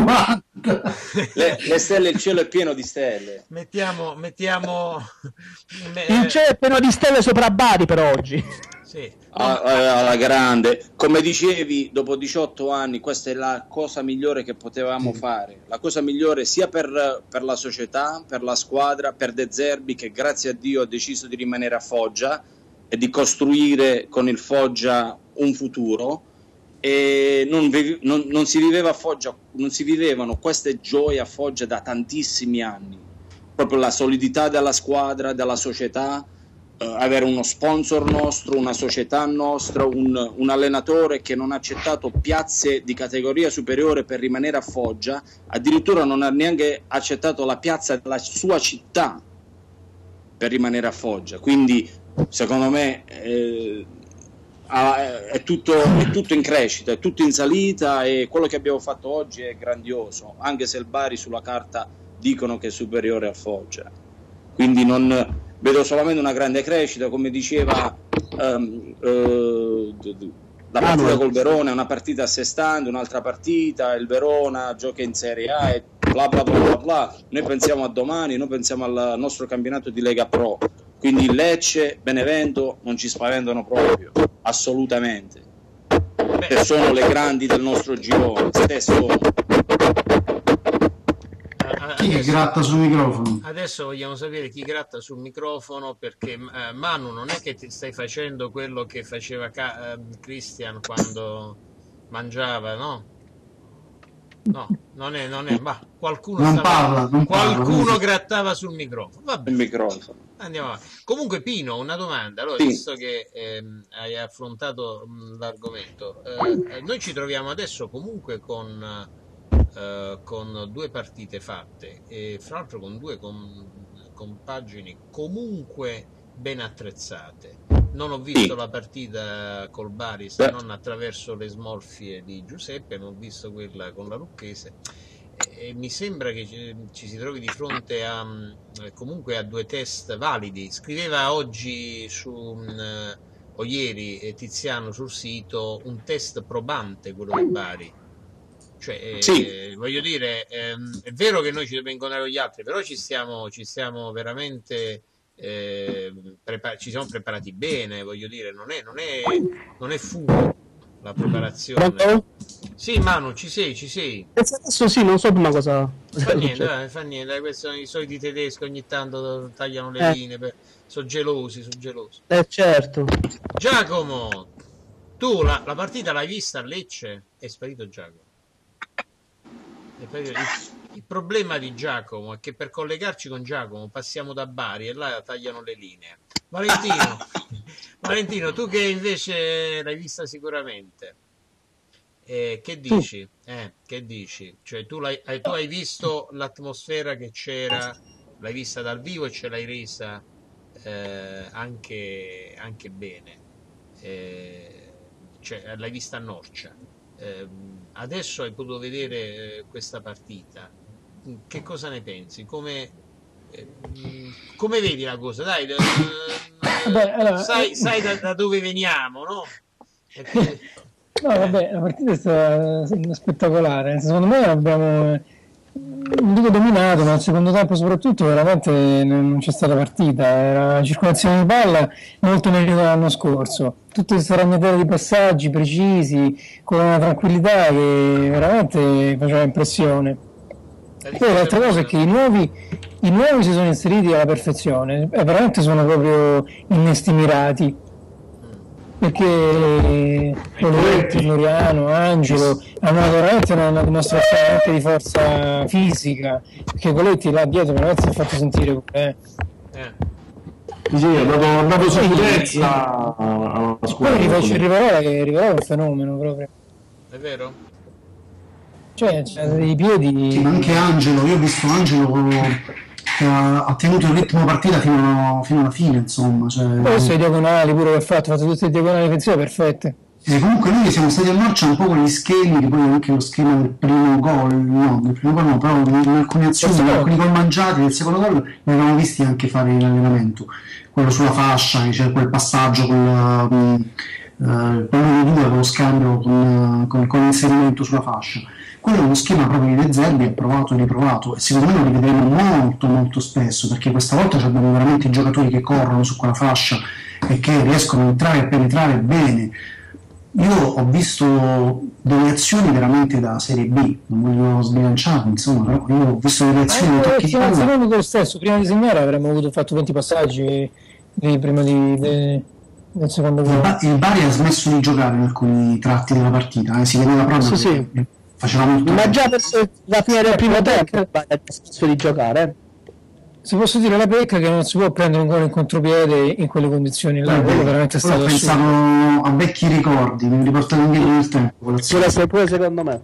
stelle, il cielo è pieno di stelle. Mettiamo il cielo è pieno di stelle sopra Bari per oggi. Sì. Alla grande, come dicevi, dopo 18 anni questa è la cosa migliore che potevamo fare, la cosa migliore sia per la società, per la squadra, per De Zerbi, che grazie a Dio ha deciso di rimanere a Foggia e di costruire con il Foggia un futuro, e non si viveva a Foggia, non si vivevano queste gioie a Foggia da tantissimi anni, proprio la solidità della squadra, della società. Avere uno sponsor nostro, una società nostra, un allenatore che non ha accettato piazze di categoria superiore per rimanere a Foggia, addirittura non ha neanche accettato la piazza della sua città per rimanere a Foggia. Quindi secondo me è tutto in crescita, è tutto in salita, e quello che abbiamo fatto oggi è grandioso, anche se il Bari sulla carta dicono che è superiore a Foggia. Quindi non vedo solamente una grande crescita, come diceva la partita col Verona è una partita a sé stante, un'altra partita, il Verona gioca in Serie A e bla bla bla bla bla. Noi pensiamo a domani, noi pensiamo al nostro campionato di Lega Pro, quindi Lecce, Benevento non ci spaventano proprio, assolutamente, che sono le grandi del nostro girone, Chi gratta sul microfono? Adesso vogliamo sapere chi gratta sul microfono, perché Manu, non è che ti stai facendo quello che faceva Christian quando mangiava, no? No, non è, ma qualcuno qualcuno grattava sul microfono. Vabbè. Il microfono. Andiamo avanti. Comunque Pino, una domanda. Allora, sì, visto che hai affrontato l'argomento, noi ci troviamo adesso comunque con 2 partite fatte, e fra l'altro con 2 compagini comunque ben attrezzate. Non ho visto la partita col Bari se non attraverso le smorfie di Giuseppe, non ho visto quella con la Lucchese, e mi sembra che ci si trovi di fronte comunque a 2 test validi. Scriveva oggi o ieri Tiziano sul sito, un test probante quello del Bari. Cioè, Sì. voglio dire, è vero che noi ci dobbiamo incontrare con gli altri, però ci stiamo veramente ci siamo preparati bene, voglio dire, non è fumo la preparazione. Pronto? Sì, Manu, ci sei? Adesso sì, non so prima cosa. Fa niente, dai, questi sono i soliti tedeschi, ogni tanto tagliano le linee, sono gelosi. Certo. Giacomo, tu la partita l'hai vista a Lecce? È sparito Giacomo. Il problema di Giacomo è che per collegarci con Giacomo passiamo da Bari e là tagliano le linee. Valentino, tu che invece l'hai vista sicuramente, che dici? Che dici? Cioè tu hai visto l'atmosfera che c'era, l'hai vista dal vivo e ce l'hai resa anche bene, cioè l'hai vista a Norcia. Adesso hai potuto vedere questa partita, che cosa ne pensi? Come vedi la cosa? Dai, allora, sai da dove veniamo, no? No, vabbè, la partita è stata spettacolare. Secondo me abbiamo, non dico dominato, ma al secondo tempo soprattutto veramente non c'è stata partita. Era una circolazione di palla molto meglio dell'anno scorso. Tutte queste ragnatele di passaggi precisi, con una tranquillità che veramente faceva impressione. Poi l'altra cosa è che i nuovi si sono inseriti alla perfezione e veramente sono proprio innesti mirati, perché Poletti, Floriano, Angelo hanno veramente una dimostrazione anche di forza fisica, perché Poletti là dietro veramente si è fatto sentire Sì, ha dato sicurezza alla squadra. Poi rifaccio il Riverola, che Riverola è un fenomeno proprio. È vero? Cioè i piedi. Sì, ma anche Angelo, io ho visto Angelo che ha tenuto il ritmo partita fino alla fine, insomma. Cioè, Adesso i diagonali pure che ha fatto tutte le diagonali difensive perfette. Comunque noi siamo stati a Norcia un po' con gli schemi, che poi anche lo schema del primo gol, però in alcune azioni, in alcuni gol mangiati, nel secondo gol ne avevamo visti anche fare in allenamento, quello sulla fascia, c'è quel passaggio con lo scambio con l'inserimento sulla fascia. Quello è uno schema proprio di De Zerbi, ha provato e riprovato, e secondo me lo rivedremo molto molto spesso, perché questa volta abbiamo veramente i giocatori che corrono su quella fascia e che riescono a entrare e penetrare bene. Io ho visto delle azioni veramente da Serie B, non voglio sbilanciarmi, insomma, però io ho visto delle azioni secondo lo stesso, prima di segnare avremmo fatto 20 passaggi prima del secondo gol. Il Bari ha smesso di giocare in alcuni tratti della partita, si vedeva proprio che faceva molto. Ma già verso la fine del primo tempo ha smesso di giocare. Se posso dire la pecca che non si può prendere un gol in contropiede in quelle condizioni là, quello veramente è stato pensavo a vecchi ricordi, mi riportano indietro nel tempo. Pure secondo me.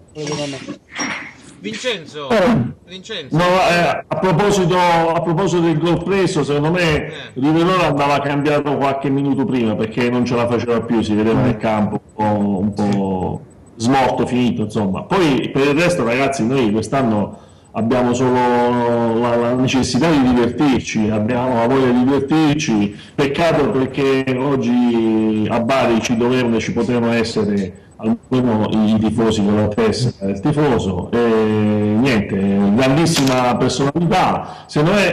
Vincenzo. No, a proposito del gol preso, secondo me Riverola andava cambiato qualche minuto prima, perché non ce la faceva più, si vedeva nel campo un po' smorto, finito, insomma. Poi per il resto, ragazzi, noi quest'anno abbiamo solo la necessità di divertirci, abbiamo la voglia di divertirci. Peccato perché oggi a Bari ci dovevano e ci potevano essere almeno i tifosi con la testa del tifoso, e niente, grandissima personalità. Se no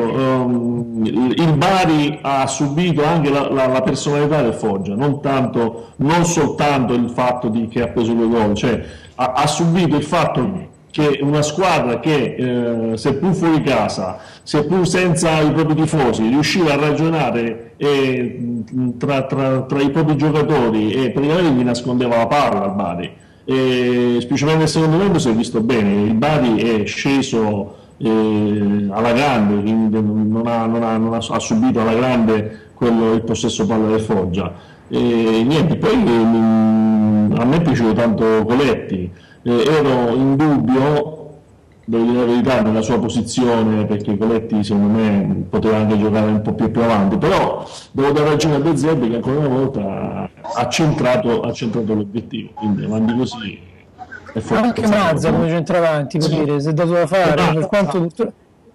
il Bari ha subito anche la personalità del Foggia, non soltanto il fatto che ha preso 2 gol, cioè ha subito il fatto che una squadra che seppur fuori casa, seppur senza i propri tifosi, riusciva a ragionare tra i propri giocatori e praticamente gli nascondeva la palla al Bari, e specialmente nel secondo tempo si è visto bene, il Bari è sceso alla grande, quindi non ha subito alla grande il possesso palla del Foggia, e niente. Poi a me è piaciuto tanto Coletti. Ero in dubbio, devo dire la verità, nella sua posizione, perché Coletti secondo me poteva anche giocare un po' più avanti, però devo dare ragione a De Zerbi che ancora una volta ha centrato l'obiettivo, quindi avanti così è forte. Anche Mazza come centravanti, per dire, se doveva fare, per quanto tutto.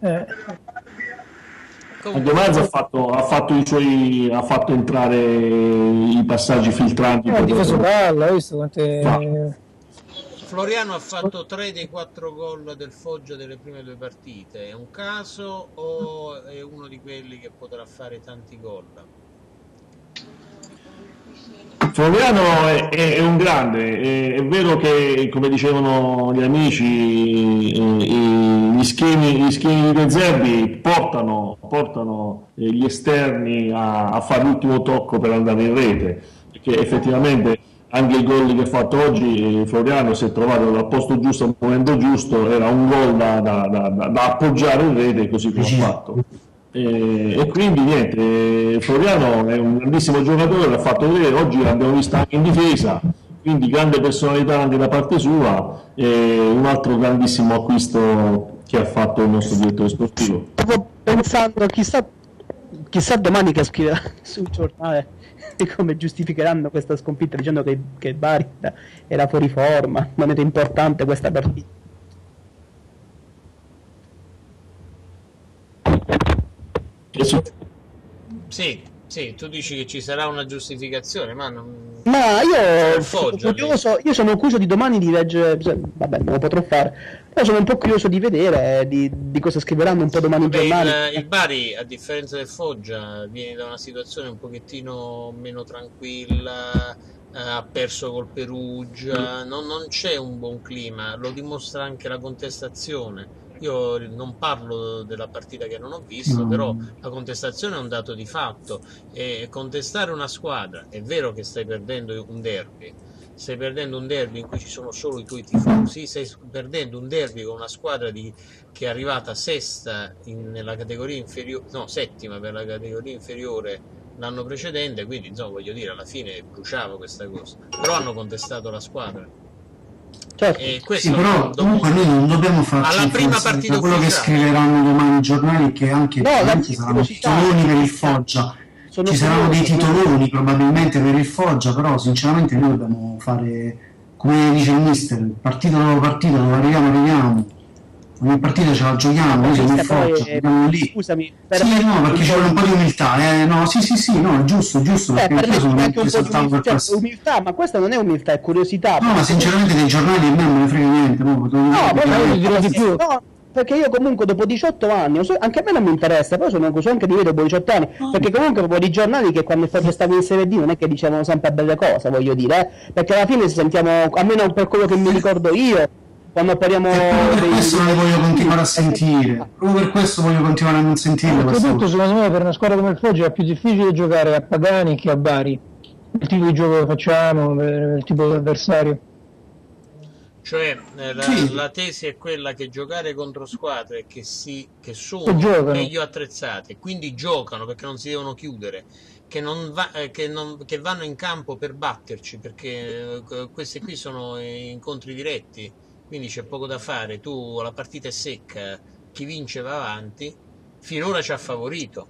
Anche Mazza ha fatto entrare i passaggi filtranti. Ha difeso palla, hai visto quante. Floriano ha fatto 3 dei 4 gol del Foggia delle prime 2 partite. È un caso o è uno di quelli che potrà fare tanti gol? Floriano è un grande, è vero che, come dicevano gli amici, gli schemi di De Zerbi portano gli esterni a fare l'ultimo tocco per andare in rete, perché effettivamente anche il gol che ha fatto oggi Floriano si è trovato al posto giusto al momento giusto, era un gol da appoggiare in rete, così come ha fatto. E quindi niente, Floriano è un grandissimo giocatore, l'ha fatto vedere, oggi l'abbiamo visto anche in difesa, quindi grande personalità anche da parte sua, e un altro grandissimo acquisto che ha fatto il nostro direttore sportivo. Stavo pensando, chissà domani che scriverà sul giornale come giustificheranno questa sconfitta dicendo che Bari era fuori forma, non era importante questa partita. Sì, tu dici che ci sarà una giustificazione, ma non... Ma io Foggia, io sono curioso di domani di leggere, vabbè, non lo potrò fare, però sono un po' curioso di vedere di cosa scriveranno un po' domani in giornale. Il Bari, a differenza del Foggia, viene da una situazione un pochettino meno tranquilla, ha perso col Perugia, non c'è un buon clima, lo dimostra anche la contestazione. Io non parlo della partita che non ho visto, però la contestazione è un dato di fatto, e contestare una squadra, è vero che stai perdendo un derby in cui ci sono solo i tuoi tifosi, stai perdendo un derby con una squadra che è arrivata sesta nella categoria inferiore, no, settima per la categoria inferiore l'anno precedente, quindi insomma voglio dire, alla fine bruciava questa cosa, però hanno contestato la squadra. Certo. Sì, però comunque noi non dobbiamo farci alla prima partita da quello che ufficiale. scriveranno domani i giornali, che anche saranno titoloni per il Foggia, ci saranno dei titoloni probabilmente per il Foggia, però sinceramente noi dobbiamo fare, come dice il mister, partita dopo partita, dove arriviamo, ogni partita ce la giochiamo, noi siamo il Foggia, andiamo lì. Scusami, Sì, no, perché ci vuole un po' di umiltà, no, sì, no, è giusto, perché per io sono me anche un po' esaltato per questo. umiltà, ma questa non è umiltà, è curiosità. No, ma sinceramente dei giornali a me non me ne frega niente, No, perché io comunque dopo 18 anni, anche a me non mi interessa, però sono curioso anche di vedere dopo 18 anni, perché comunque proprio di giornali che quando il Foggia stava in Serie D non è che dicevano sempre belle cose, voglio dire, perché alla fine sentiamo, almeno per quello che mi ricordo io, quando parliamo per questo non le voglio continuare a sentire, proprio per questo voglio continuare a non sentire. Soprattutto secondo me per una squadra come il Foggia è più difficile giocare a Pagani che a Bari, il tipo di gioco che facciamo, il tipo di avversario. Cioè la tesi è quella che giocare contro squadre che sono meglio attrezzate, quindi giocano perché non si devono chiudere, che vanno in campo per batterci, perché questi qui sono incontri diretti, quindi c'è poco da fare, la partita è secca, chi vince va avanti, finora ci ha favorito.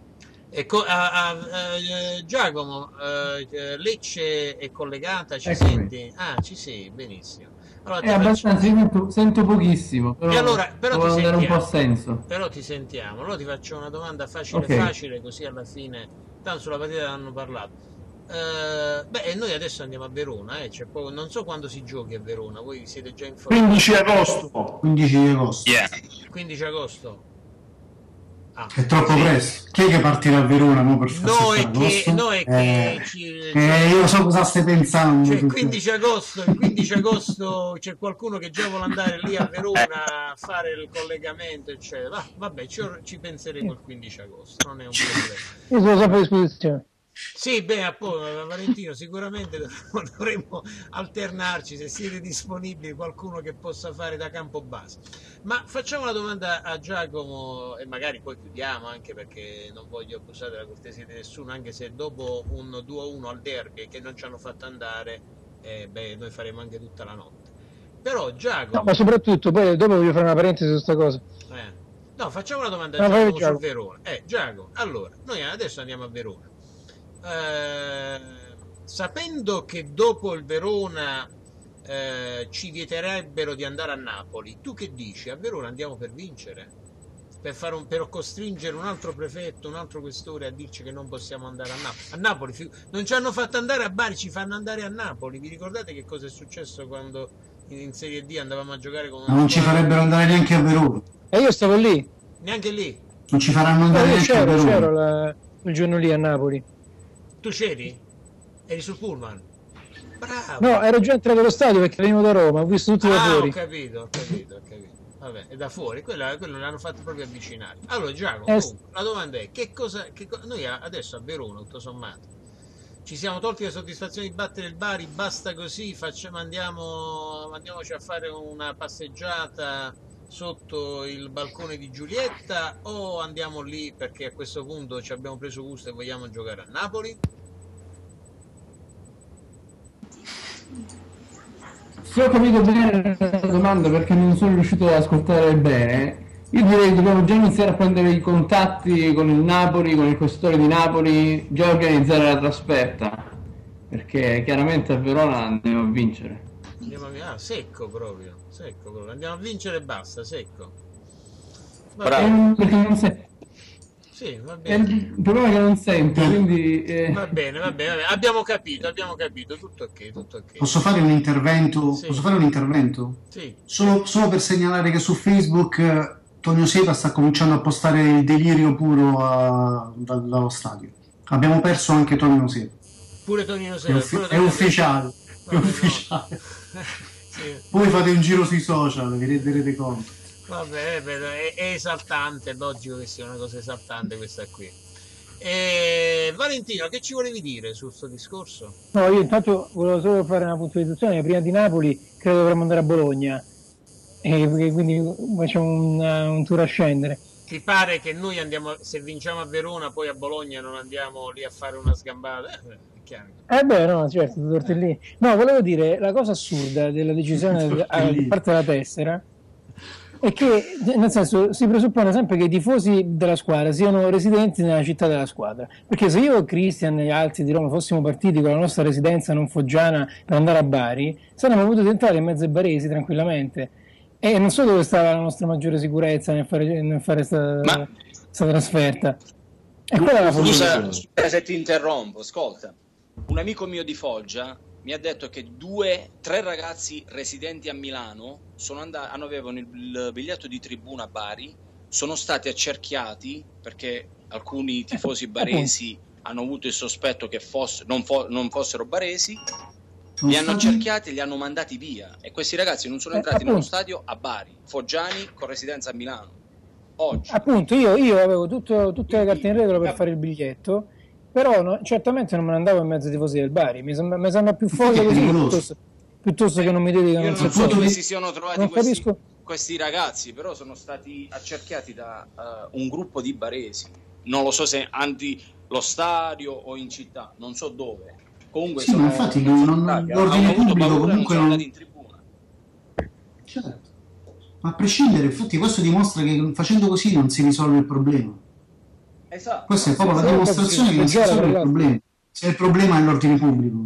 Giacomo, Lecce è collegata, ci senti? Ah, ci sei, benissimo. Allora, abbastanza, sento pochissimo, però, e allora, può andare un po' a senso. Però ti sentiamo, allora ti faccio una domanda facile, così alla fine, tanto sulla partita hanno parlato. Noi adesso andiamo a Verona, c'è poco, non so quando si giochi a Verona, voi siete già informati? 15 agosto. 15 agosto. È troppo presto. Chi è che partirà a Verona per io so cosa stai pensando. Cioè, il 15 agosto c'è qualcuno che già vuole andare lì a Verona a fare il collegamento, eccetera. Vabbè, ci penseremo il 15 agosto, non è un problema. Io sono sempre a disposizione. Sì, Valentino, sicuramente dovremmo alternarci, se siete disponibili, qualcuno che possa fare da campo base. Ma facciamo una domanda a Giacomo e magari poi chiudiamo, anche perché non voglio abusare della cortesia di nessuno, anche se dopo un 2-1 al derby che non ci hanno fatto andare, noi faremo anche tutta la notte. Però Giacomo... No, ma soprattutto, poi dopo voglio fare una parentesi su questa cosa. No, facciamo una domanda a Giacomo sul Verona. Giacomo, allora, noi adesso andiamo a Verona. Sapendo che dopo il Verona ci vieterebbero di andare a Napoli, tu che dici? A Verona andiamo per vincere? Per costringere un altro prefetto, un altro questore a dirci che non possiamo andare a Napoli. Non ci hanno fatto andare a Bari, ci fanno andare a Napoli. Vi ricordate che cosa è successo quando in Serie D andavamo a giocare con Ma non ci farebbero andare neanche a Verona. E io stavo lì. neanche lì. Non ci faranno andare Io neanche a Verona. c'ero il giorno lì a Napoli. Tu c'eri? Eri sul pullman? Bravo. No, ero già entrato allo stadio perché venivo da Roma, ho visto tutti da fuori. Ho capito. Vabbè, è da fuori, quello l'hanno fatto proprio avvicinare. Allora, Giacomo, comunque, la domanda è: noi adesso a Verona, tutto sommato, ci siamo tolti la soddisfazione di battere il Bari, basta così, andiamoci a fare una passeggiata sotto il balcone di Giulietta, o andiamo lì perché a questo punto ci abbiamo preso gusto e vogliamo giocare a Napoli? Se ho capito bene la domanda, perché non sono riuscito ad ascoltare bene, io direi che dobbiamo già iniziare a prendere i contatti con il Napoli, con il questore di Napoli, già organizzare la trasferta, perché chiaramente a Verona andiamo a vincere. Secco proprio, andiamo a vincere e basta, secco. Perché non sei... Sì, va bene. Il problema è che non sento, quindi... Va bene, abbiamo capito, tutto ok. Posso fare un intervento? Sì. Posso fare un intervento? Sì. Solo per segnalare che su Facebook Tonio Seta sta cominciando a postare il delirio puro dallo stadio. Abbiamo perso anche Tonio Seta. Pure Tonino Seta. È ufficiale. È ufficiale. Sì. Poi fate un giro sui social, vi renderete conto. Vabbè, è esaltante, è logico che sia una cosa esaltante questa qui. Valentino, che ci volevi dire su questo discorso? No, io intanto volevo solo fare una puntualizzazione. Prima di Napoli credo dovremmo andare a Bologna, e quindi facciamo un tour a scendere. Ti pare che noi andiamo, se vinciamo a Verona, poi a Bologna non andiamo lì a fare una sgambata? No, certo, tortellini. No, volevo dire, la cosa assurda della decisione da parte della tessera è che, nel senso, si presuppone sempre che i tifosi della squadra siano residenti nella città della squadra, perché se io, Cristian e gli altri di Roma fossimo partiti con la nostra residenza non foggiana per andare a Bari, saremmo potuti entrare in mezzo ai baresi tranquillamente, e non so dove stava la nostra maggiore sicurezza nel fare questa trasferta. E quella è la scusa se ti interrompo, ascolta, un amico mio di Foggia mi ha detto che 3 ragazzi residenti a Milano avevano il biglietto di tribuna a Bari, sono stati accerchiati perché alcuni tifosi baresi hanno avuto il sospetto che non fossero baresi, li hanno accerchiati e li hanno mandati via, e questi ragazzi non sono entrati nello stadio a Bari, foggiani con residenza a Milano. Oggi. Appunto, io avevo tutte le carte in regola per fare il biglietto, però certamente non me ne andavo in mezzo ai tifosi del Bari, mi sembra più folle così, piuttosto che non mi dedicano. Io non so dove si siano trovati questi ragazzi, però sono stati accerchiati da un gruppo di baresi, non lo so se lo stadio o in città, non so dove. Comunque sì, ma infatti l'ordine pubblico comunque non... in tribuna. Certo. Ma a prescindere, infatti questo dimostra che facendo così non si risolve il problema. Esatto. Questa è proprio la dimostrazione che non si risolve il problema. Se il problema è l'ordine pubblico.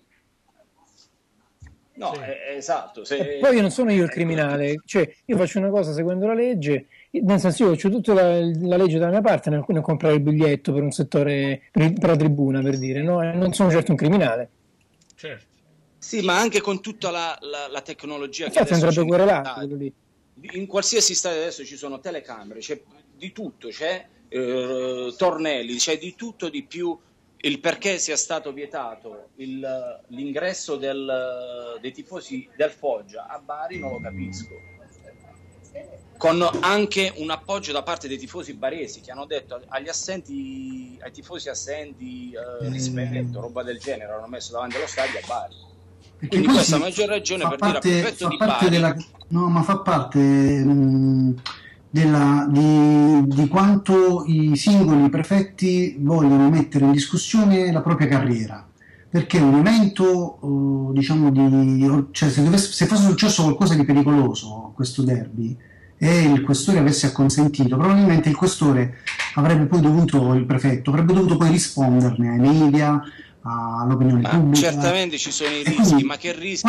No, sì. Esatto. Poi non sono io il criminale, cioè io faccio una cosa seguendo la legge, nel senso io ho tutta la legge dalla mia parte nel comprare il biglietto per un settore, per la tribuna, per dire, no? Non sono certo un criminale. Certo. Sì, ma anche con tutta la tecnologia che adesso andrebbe querelato lì. In qualsiasi stadio adesso ci sono telecamere, c'è di tutto, c'è tornelli, c'è di tutto di più. Il perché sia stato vietato l'ingresso dei tifosi del Foggia a Bari non lo capisco, con anche un appoggio da parte dei tifosi baresi che hanno detto ai tifosi assenti rispetto, roba del genere, hanno messo davanti allo stadio a Bari. Quindi questa maggior ragione per dire a prefetto di Bari fa parte di quanto i singoli prefetti vogliono mettere in discussione la propria carriera, perché un evento cioè se fosse successo qualcosa di pericoloso questo derby e il questore avesse acconsentito, probabilmente il questore il prefetto avrebbe dovuto poi risponderne ai media, all'opinione pubblica. Certamente ci sono i rischi, ma che rischi?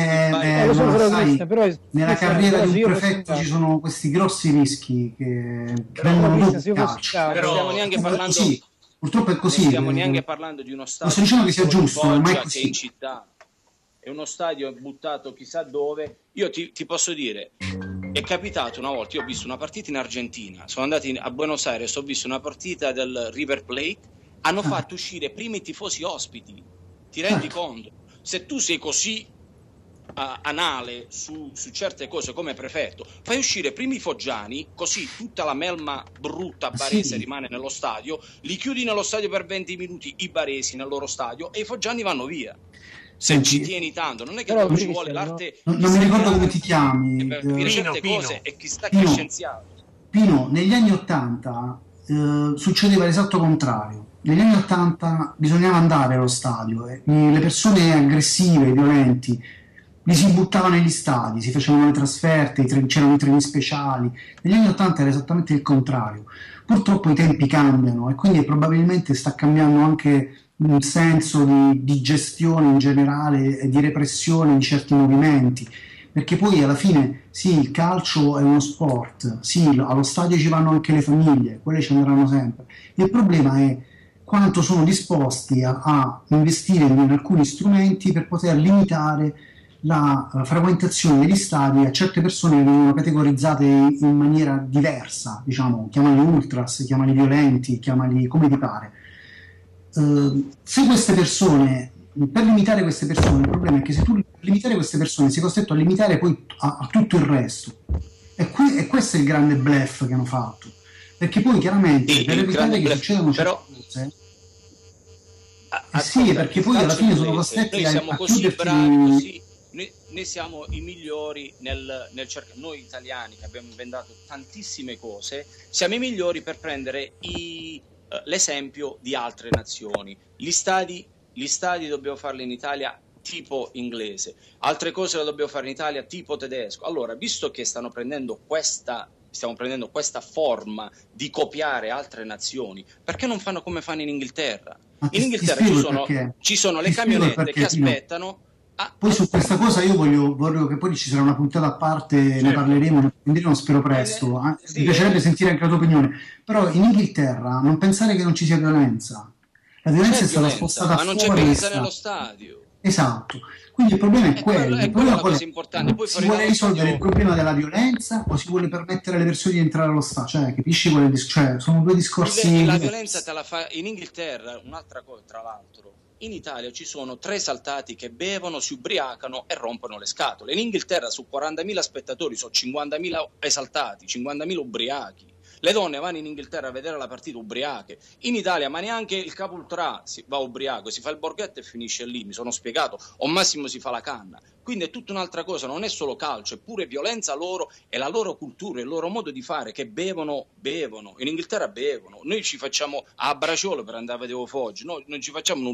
Nella carriera di un prefetto ci sono questi grossi rischi che vengono dopo il calcio. Però stiamo neanche parlando purtroppo è così. Non stiamo neanche parlando di uno stadio. Non sto dicendo che sia giusto, Foggia, che in città è e uno stadio è buttato chissà dove. Io ti posso dire, è capitato una volta, io ho visto una partita in Argentina, sono andati a Buenos Aires, ho visto una partita del River Plate, hanno fatto uscire prima i tifosi ospiti, ti rendi conto? Se tu sei così anale su certe cose come prefetto, fai uscire prima i foggiani, così tutta la melma brutta barese rimane nello stadio, li chiudi nello stadio per 20 minuti i baresi nel loro stadio e i foggiani vanno via. Se ci tieni tanto, non è che ci vuole l'arte. Non mi ricordo come ti chiami. Per dire certe cose e chissà che scienziato. Pino, negli anni '80 succedeva l'esatto contrario. Negli anni '80 bisognava andare allo stadio, le persone aggressive, violenti, li si buttava negli stadi, si facevano le trasferte, c'erano i treni speciali. Negli anni '80 era esattamente il contrario. Purtroppo i tempi cambiano e quindi probabilmente sta cambiando anche un senso di gestione in generale e di repressione di certi movimenti, perché poi alla fine sì, il calcio è uno sport, sì, allo stadio ci vanno anche le famiglie, quelle ci andranno sempre. Il problema è quanto sono disposti a investire in alcuni strumenti per poter limitare la frequentazione degli stadi a certe persone che vengono categorizzate in maniera diversa, diciamo, chiamali ultras, chiamali violenti, chiamali come ti pare. Se queste persone, per limitare queste persone, il problema è che se tu per limitare queste persone sei costretto a limitare poi a tutto il resto, e questo è il grande bluff che hanno fatto, perché poi chiaramente per evitare che succedano certe cose sì, perché poi alla fine sono costretti a così bravi, così noi siamo i migliori nel cercare, noi italiani che abbiamo inventato tantissime cose, siamo i migliori per prendere l'esempio di altre nazioni. Gli stadi dobbiamo farli in Italia tipo inglese, altre cose le dobbiamo fare in Italia tipo tedesco. Allora, visto che stiamo prendendo questa forma di copiare altre nazioni, perché non fanno come fanno in Inghilterra? In Inghilterra ci sono le camionette che aspettano. Poi su questa cosa io voglio che poi ci sarà una puntata a parte, ne parleremo, ne approfondiremo, spero presto. Mi piacerebbe sentire anche la tua opinione. Però in Inghilterra non pensare che non ci sia violenza. La violenza è stata spostata fuori. Ma non c'è violenza nello stadio. Esatto. Quindi il problema è quello. È quella la cosa importante. Poi si vuole risolvere il problema della violenza o si vuole permettere alle persone di entrare allo stadio? Cioè, capisci quel cioè, sono due discorsi. La violenza te la fa in Inghilterra, un'altra cosa, tra l'altro. In Italia ci sono 3 esaltati che bevono, si ubriacano e rompono le scatole. In Inghilterra su 40.000 spettatori sono 50.000 esaltati, 50.000 ubriachi. Le donne vanno in Inghilterra a vedere la partita ubriache. In Italia, ma neanche il capo ultra si va ubriaco, si fa il borghetto e finisce lì, mi sono spiegato, o massimo si fa la canna. Quindi è tutta un'altra cosa, non è solo calcio, è pure violenza loro e la loro cultura, il loro modo di fare, che bevono. In Inghilterra bevono. Noi ci facciamo a Braciolo per andare a vedere Foggi, noi non ci facciamo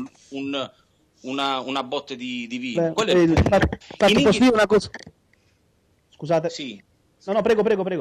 una botte di vino. Posso dire una cosa? Scusate. Sì. No, prego.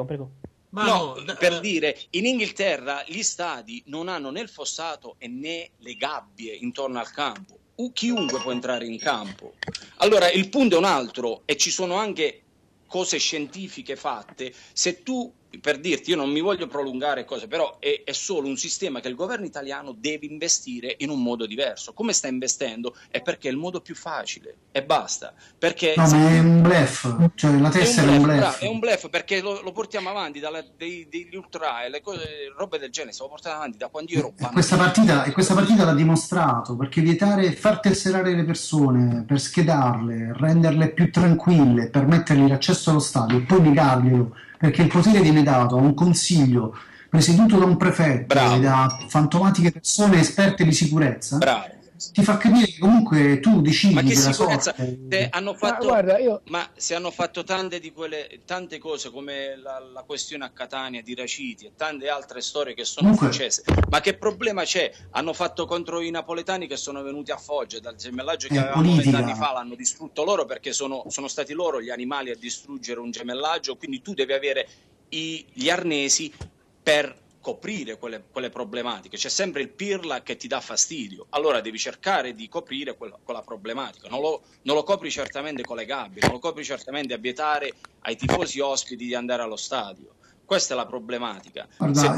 Per dire, in Inghilterra gli stadi non hanno né il fossato e né le gabbie intorno al campo. Chiunque può entrare in campo. Allora, il punto è un altro, e ci sono anche cose scientifiche fatte. Se tu, per dirti, io non mi voglio prolungare cose, però è solo un sistema che il governo italiano deve investire in un modo diverso. Come sta investendo? È perché è il modo più facile e basta. Perché no, ma è un bluff, cioè la tessera è un bluff. È un bluff perché lo portiamo avanti degli ultra e le robe del genere, stiamo portando avanti da quando io ero bambino. Questa partita l'ha dimostrato, perché far tesserare le persone per schedarle, renderle più tranquille, permettergli l'accesso allo stadio e poi negarglielo perché il potere viene dato a un consiglio presieduto da un prefetto e da fantomatiche persone esperte di sicurezza. Bravo. Ti fa capire che comunque tu decidi. Ma che della sicurezza? sorte. Ma se hanno fatto tante cose come la questione a Catania di Raciti e tante altre storie che sono successe, ma che problema c'è? Hanno fatto contro i napoletani che sono venuti a Foggia dal gemellaggio che avevano 20 anni fa, l'hanno distrutto loro perché sono stati loro gli animali a distruggere un gemellaggio, quindi tu devi avere gli arnesi per coprire quelle problematiche. C'è sempre il pirla che ti dà fastidio, allora devi cercare di coprire quella problematica. Non lo copri certamente con le gabbie, non lo copri certamente a vietare ai tifosi ospiti di andare allo stadio. Questa è la problematica. Guarda,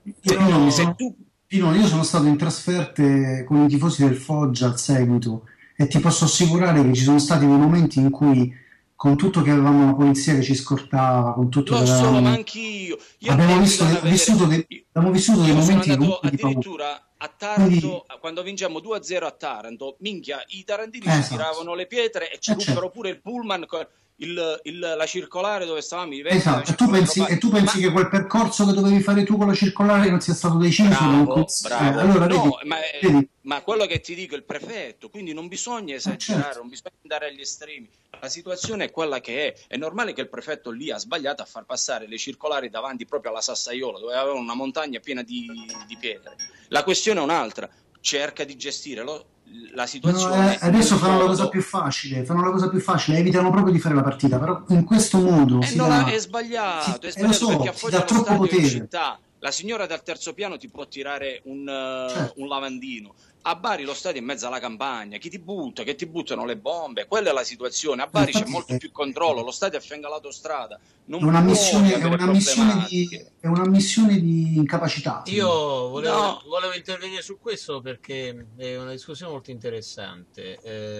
io sono stato in trasferte con i tifosi del Foggia al seguito e ti posso assicurare che ci sono stati dei momenti in cui, con tutto che avevamo la polizia che ci scortava, con tutto Lo che so, ma avevamo, anch'io. Io abbiamo andai visto, a vedere. abbiamo vissuto dei Io sono momenti andato comunque di paura. addirittura a Quindi, Taranto quando vinciamo 2-0 a Taranto. Minchia, i tarantini ci esatto, tiravano le pietre e ci ruppero certo. pure il pullman, la circolare dove stavamo, i vecchi della Esatto, e tu circolare. pensi che quel percorso che dovevi fare tu con la circolare non sia stato deciso da un Bravo, bravo. allora No, vedi, ma quello che ti dico è il prefetto, quindi non bisogna esagerare, certo. non bisogna andare agli estremi. La situazione è quella che è. È normale che il prefetto lì ha sbagliato a far passare le circolari davanti proprio alla Sassaiola, dove aveva una montagna piena di pietre. La questione è un'altra, cerca di gestire la No, situazione in adesso un fanno la cosa modo. più facile, evitano proprio di fare la partita, però in questo modo si No, dà, è sbagliato, lo perché so, a si dà Foggia lo troppo stadio è in potere, città. La signora dal terzo piano ti può tirare certo. un lavandino. A Bari lo stadio è in mezzo alla campagna, chi ti butta? Che ti buttano le bombe, quella è la situazione. A Bari c'è Infatti molto più controllo, lo stadio è a fianco all'autostrada, è non puoi avere problematiche. è un'ammissione di incapacità, Io secondo me. No, volevo intervenire su questo perché è una discussione molto interessante.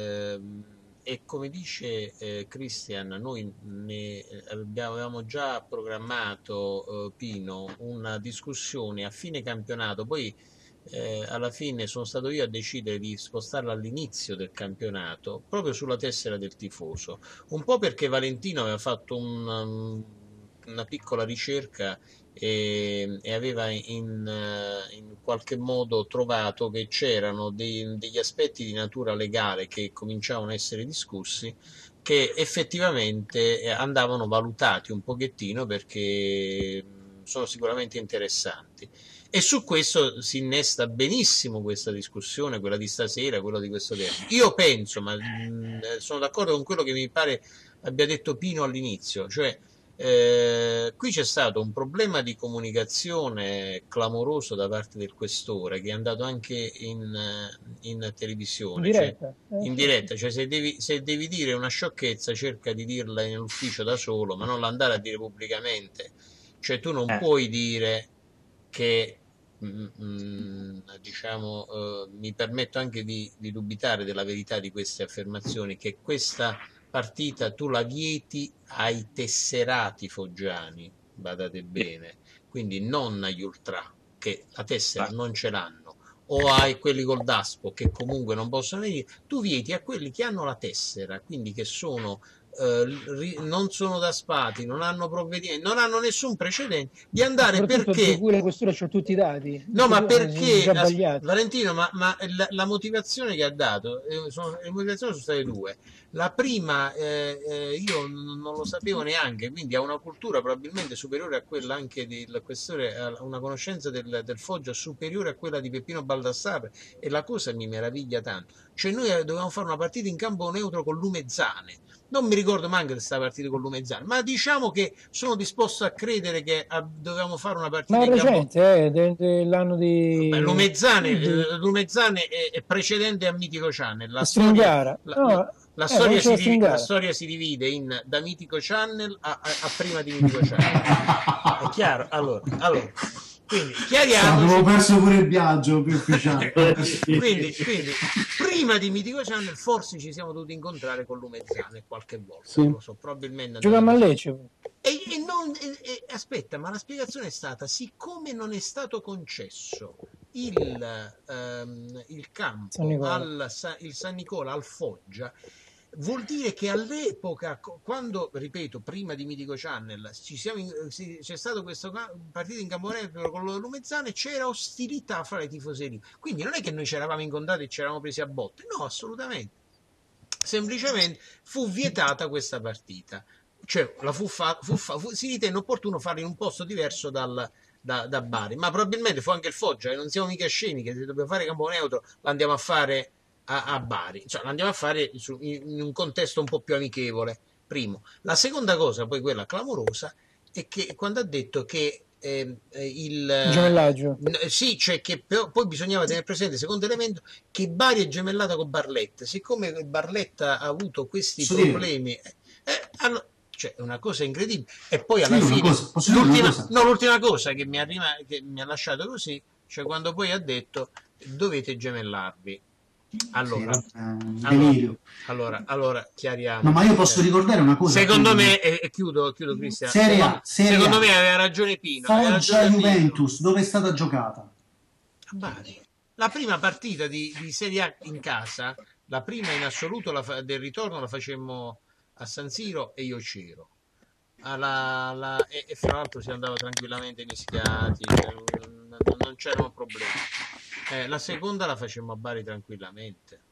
E come dice Christian, noi avevamo già programmato, Pino, una discussione a fine campionato, poi alla fine sono stato io a decidere di spostarla all'inizio del campionato, proprio sulla tessera del tifoso, un po' perché Valentino aveva fatto una piccola ricerca e aveva in qualche modo trovato che c'erano degli aspetti di natura legale che cominciavano a essere discussi, che effettivamente andavano valutati un pochettino perché sono sicuramente interessanti. E su questo si innesta benissimo questa discussione, quella di stasera, quella di questo tempo. Io penso, ma sono d'accordo con quello che mi pare abbia detto Pino all'inizio, cioè qui c'è stato un problema di comunicazione clamoroso da parte del questore, che è andato anche in televisione, in diretta, cioè se devi dire una sciocchezza cerca di dirla nell'ufficio da solo, ma non andare a dire pubblicamente. Cioè tu non puoi dire che diciamo, mi permetto anche di dubitare della verità di queste affermazioni, che questa partita tu la vieti ai tesserati foggiani, badate bene, quindi non agli ultra che la tessera non ce l'hanno, o ai quelli col daspo che comunque non possono venire, tu vieti a quelli che hanno la tessera, quindi che sono non sono da spati, non hanno provvedimenti, non hanno nessun precedente di andare, perché pure questura c'ho tutti i dati. no, ma perché Già Valentino, ma la motivazione che ha dato, le motivazioni sono state due. La prima, io non lo sapevo neanche, quindi ha una cultura probabilmente superiore a quella anche del questore, ha una conoscenza del Foggia superiore a quella di Peppino Baldassarre, e la cosa mi meraviglia tanto. Cioè noi dovevamo fare una partita in campo neutro con Lumezzane. Non mi ricordo manco di questa partita con Lumezzane, ma diciamo che sono disposto a credere che dovevamo fare una partita ma in campo. recente, dell'anno di Lumezzane è precedente a Mitico Channel. La Stringara. La storia si divide da Mitico Channel a prima di Mitico Channel. È chiaro? Allora quindi chiariamo. Avevo perso pure il viaggio più ufficiale. quindi prima di Mitico Channel forse ci siamo dovuti incontrare con Lumezzane qualche volta, sì. Non lo so, probabilmente giocavamo a Lecce. Aspetta, ma la spiegazione è stata: siccome non è stato concesso il campo il San Nicola al Foggia, vuol dire che all'epoca, quando, ripeto, prima di Mitico Channel c'è stato questo partito in campo neutro con Lumezzane, c'era ostilità fra le tifoserie, quindi non è che noi ci eravamo incontrati e ci eravamo presi a botte, no, assolutamente, semplicemente fu vietata questa partita, cioè si ritenne opportuno farla in un posto diverso da Bari, ma probabilmente fu anche il Foggia, e non siamo mica scemi che se dobbiamo fare campo neutro l'andiamo a fare a Bari, cioè l'andiamo a fare in un contesto un po' più amichevole, primo. La seconda cosa, poi quella clamorosa, è che quando ha detto che il gemellaggio, sì, cioè che poi bisognava tenere presente, secondo elemento, che Bari è gemellata con Barletta, siccome Barletta ha avuto questi problemi, allora, cioè è una cosa incredibile. E poi alla fine l'ultima cosa che mi ha lasciato così, cioè quando poi ha detto dovete gemellarvi. Allora, Sì, delirio. allora chiariamo. No, ma io posso ricordare una cosa. Secondo me, e chiudo Cristian. Serie A. Secondo me aveva ragione Pino. Foggia Juventus, dove è stata giocata? A Bari. La prima partita di Serie A in casa, la prima in assoluto del ritorno la facemmo a San Siro e io c'ero. E fra l'altro si andava tranquillamente mischiati, non c'erano problemi. La seconda la facemmo a Bari tranquillamente.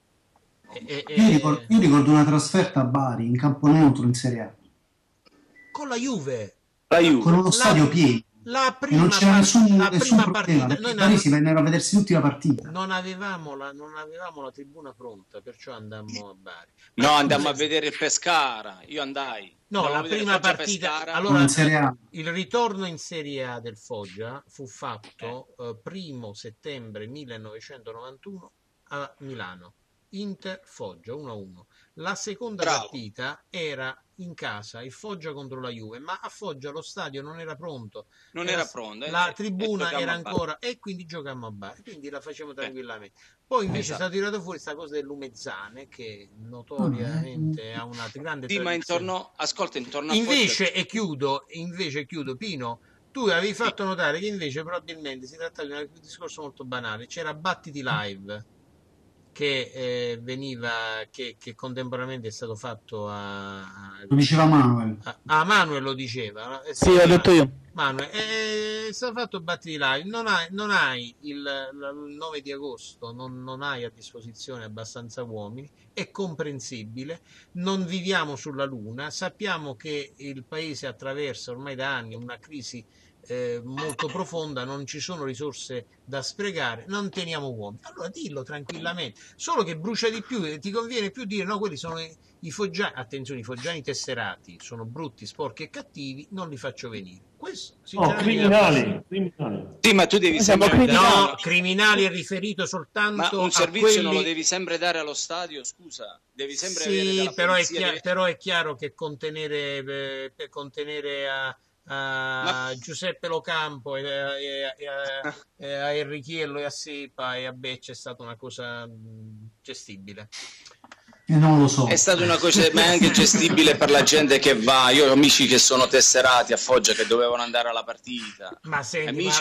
Io ricordo una trasferta a Bari in campo neutro in Serie A con la Juve. Con uno stadio pieno. E non c'era nessun problema, perché i baresi vennero a vedersi tutti la partita. Non avevamo la tribuna pronta, perciò andammo a Bari. No, andammo a vedere il Pescara, io andai. No, la prima partita, Pescara. allora, in Serie A. Il ritorno in Serie A del Foggia fu fatto 1 settembre 1991 a Milano. Inter Foggia 1-1. La seconda partita era in casa, il Foggia contro la Juve, ma a Foggia lo stadio non era pronto. La tribuna era ancora, e quindi giocammo a Bari, quindi la facciamo tranquillamente. Poi invece è stato tirato fuori questa cosa dell'Umezzane, che notoriamente ha una grande tradizione. Ma intorno a invece, Foggia... invece chiudo, Pino, tu avevi fatto notare che invece probabilmente si tratta di un discorso molto banale. C'era Battiti Live che che contemporaneamente è stato fatto lo diceva Manuel. Manuel lo diceva. Sì, l'ho detto io. Manuel, è stato fatto Battiti Live. Non hai il 9 di agosto, non hai a disposizione abbastanza uomini, è comprensibile, non viviamo sulla Luna, sappiamo che il paese attraversa ormai da anni una crisi molto profonda, non ci sono risorse da sprecare, non teniamo uomini. Allora dillo tranquillamente, solo che brucia di più, ti conviene più dire no, quelli sono i foggiani, attenzione, i foggiani tesserati sono brutti, sporchi e cattivi, non li faccio venire. Questo criminali. Sì, ma tu devi sempre criminali è riferito soltanto ma un servizio a quelli... non lo devi sempre dare allo stadio, scusa, devi sempre sì, avere però è chiaro che contenere a Giuseppe Locampo e a Enrichiello e a Sepa e a Becce è stata una cosa gestibile. Non lo so. È stata una cosa, ma è anche gestibile per la gente che va. Io ho amici che sono tesserati a Foggia che dovevano andare alla partita. Ma senti, amici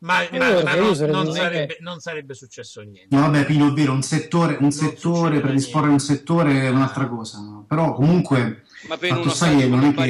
non sarebbe successo niente. No, vabbè, Pino, è vero, un settore predisporre un settore è un'altra cosa, no? Però comunque ma per uno stadio come Bari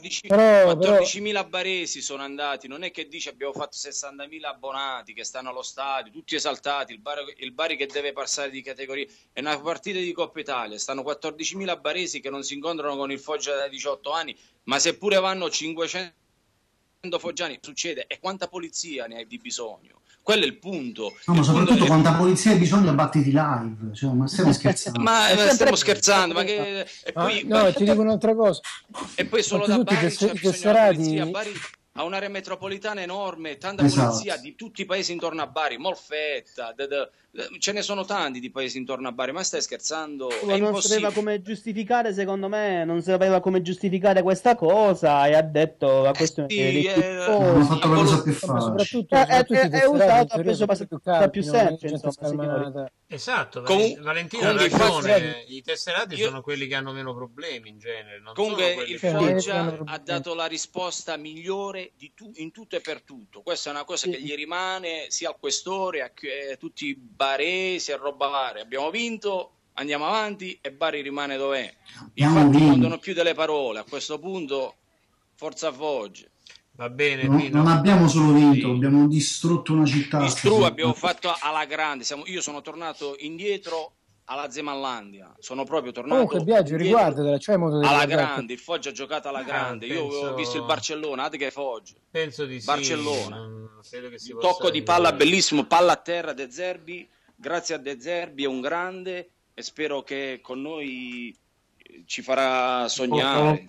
14.000 baresi sono andati, non è che dice abbiamo fatto 60.000 abbonati che stanno allo stadio, tutti esaltati, il Bari che deve passare di categoria, è una partita di Coppa Italia, stanno 14.000 baresi che non si incontrano con il Foggia da 18 anni, ma seppure vanno 500 foggiani succede, e quanta polizia ne hai di bisogno? Quello è il punto. No, ma soprattutto quanta polizia hai bisogno a Battiti Live, cioè, ma stiamo scherzando. Stiamo scherzando, ma che... E poi, no, ti dico un'altra cosa. E poi solo da Bari c'è bisogno di polizia. Bari ha un'area metropolitana enorme, tanta polizia di tutti i paesi intorno a Bari, Molfetta, ce ne sono tanti di paesi intorno a Bari, ma stai scherzando? Non sapeva come giustificare, secondo me, non sapeva come giustificare questa cosa e ha detto la questione hanno fatto la cosa più facile. È usato, ha preso più semplice, insomma, esatto, Valentino ha ragione, i tesserati sono quelli che hanno meno problemi in genere. Comunque il Foggia ha dato la risposta migliore in tutto e per tutto. Questa è una cosa che gli rimane sia al questore, a tutti i baresi, a roba varia. Abbiamo vinto, andiamo avanti e Bari rimane dov'è. I fatti contano più delle parole. A questo punto forza Foggia. Va bene, non abbiamo solo vinto, abbiamo distrutto una città. Abbiamo fatto alla grande. Io sono tornato indietro alla Zemallandia, sono proprio tornato. Comunque Biagio, riguardatela, c'è modo di alla grande, il Foggia ha giocato alla grande. Io ho visto il Barcellona, che Foggia. Penso di Barcellona. Credo che si un tocco di palla bellissimo, palla a terra De Zerbi, grazie a De Zerbi, è un grande e spero che con noi ci farà sognare,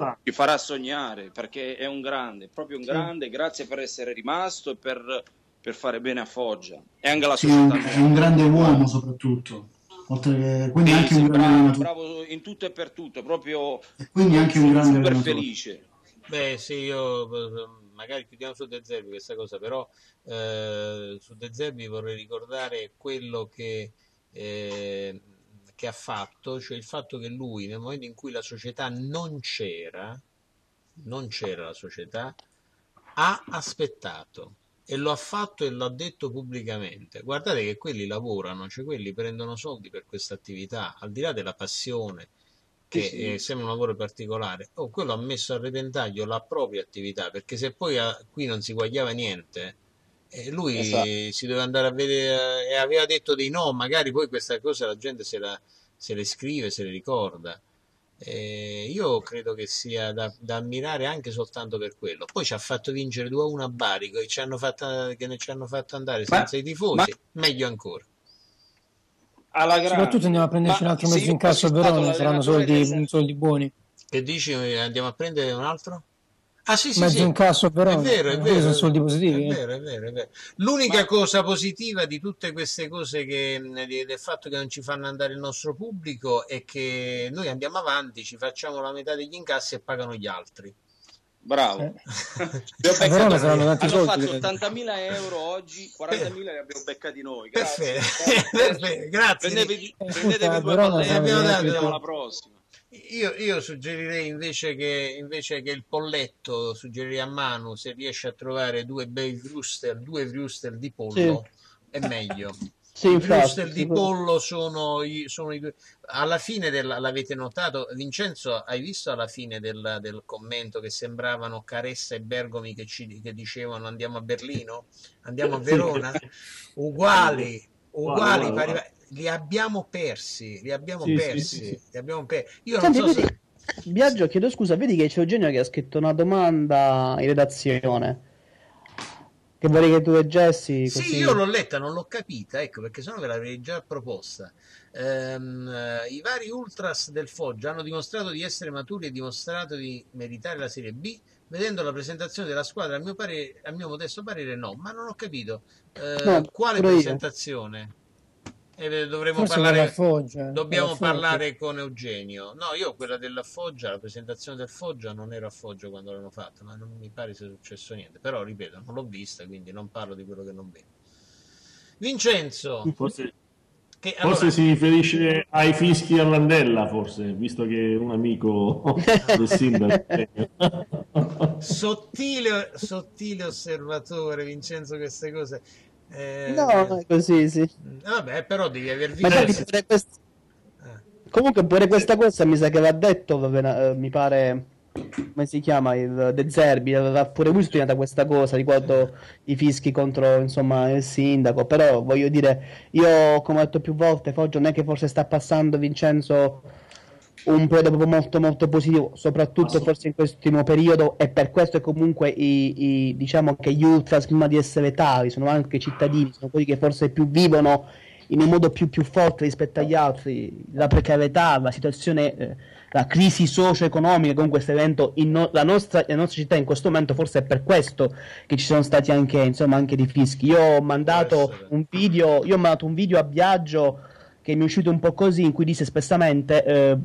perché è un grande, proprio un grande, grazie per essere rimasto e per fare bene a Foggia e anche la società. È un grande uomo soprattutto. Quindi anche un grande bravo in tutto e per tutto, proprio e quindi anche un grande super felice. Beh sì, io magari chiudiamo su De Zerbi questa cosa, però su De Zerbi vorrei ricordare quello che che ha fatto, cioè il fatto che lui nel momento in cui la società non c'era la società, ha aspettato e lo ha fatto e lo ha detto pubblicamente. Guardate che quelli lavorano, cioè quelli prendono soldi per questa attività, al di là della passione che sembra un lavoro particolare. Quello ha messo a repentaglio la propria attività, perché se poi qui non si guadagnava niente, lui si doveva andare a vedere, e aveva detto dei no, magari poi questa cosa la gente se le scrive, se le ricorda. Io credo che sia da ammirare anche soltanto per quello. Poi ci ha fatto vincere 2-1 a Bari, che ci hanno fatto andare senza i tifosi, meglio ancora. Soprattutto andiamo a prenderci un altro mezzo incasso a Verona, saranno soldi buoni. Che dici? Andiamo a prendere un altro? Ah, sì, mezzo incasso a Verona, è vero, sono soldi positivi. È vero. L'unica cosa positiva di tutte queste cose del fatto che non ci fanno andare il nostro pubblico è che noi andiamo avanti, ci facciamo la metà degli incassi e pagano gli altri. Bravo. A Verona saranno tanti hanno soldi. fatto 80.000 euro oggi, 40.000 li abbiamo beccati noi. Grazie. Grazie. Prendetevi due pallette e vediamo la prossima. Io suggerirei invece che il polletto, suggerirei a Manu, se riesce a trovare due würstel di pollo, è meglio. Sì, I infatti, würstel di pollo sono i due. Alla fine l'avete notato, Vincenzo, hai visto alla fine del commento che sembravano Caressa e Bergomi che dicevano andiamo a Berlino, andiamo a Verona, uguali. Li abbiamo persi. Li abbiamo persi. Io non so se... Biagio, chiedo scusa, vedi che c'è Eugenio che ha scritto una domanda in redazione che vorrei che tu leggessi così. Sì, io l'ho letta, non l'ho capita, ecco, perché sennò ve l'avrei già proposta. I vari ultras del Foggia hanno dimostrato di essere maturi e dimostrato di meritare la Serie B. Vedendo la presentazione della squadra, a mio modesto parere no, ma non ho capito quale presentazione. Dovremmo parlare, Foggia, dobbiamo parlare con Eugenio. No, io quella della Foggia, la presentazione del Foggia, non ero a Foggia quando l'hanno fatta, ma non mi pare sia successo niente. Però, ripeto, non l'ho vista, quindi non parlo di quello che non vedo. Vincenzo, Forse allora... si riferisce ai fischi a Landella, forse, visto che è un amico del sindaco. sottile osservatore, Vincenzo, queste cose. No, così, sì. Vabbè, però devi aver visto. Comunque pure questa cosa mi sa che l'ha detto, mi pare, come si chiama, il De Zerbi, aveva pure lui studiata questa cosa riguardo i fischi contro, insomma, il sindaco. Però voglio dire, io come ho detto più volte, Foggia non è che forse sta passando, Vincenzo, un periodo proprio molto molto positivo, soprattutto forse in quest'ultimo periodo, e per questo comunque diciamo che gli ultras, prima di essere tali, sono anche cittadini, sono quelli che forse più vivono in un modo più forte rispetto agli altri la precarietà, la situazione, la crisi socio-economica. Con questo evento la nostra città in questo momento, forse è per questo che ci sono stati anche, insomma, anche dei fischi. Io ho mandato un video a Biagio che mi è uscito un po' così, in cui disse espressamente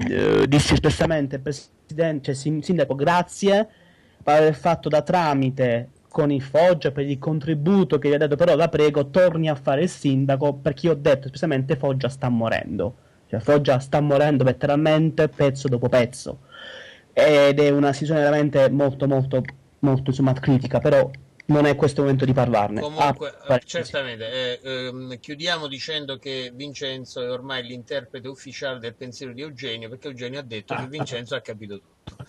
presidente, sindaco, grazie per aver fatto da tramite con il Foggia per il contributo che gli ha dato, però la prego torni a fare il sindaco, perché io ho detto espressamente Foggia sta morendo, cioè Foggia sta morendo letteralmente pezzo dopo pezzo, ed è una situazione veramente molto molto molto, insomma, critica, però non è questo il momento di parlarne. Comunque, certamente, chiudiamo dicendo che Vincenzo è ormai l'interprete ufficiale del pensiero di Eugenio, perché Eugenio ha detto che Vincenzo ha capito tutto.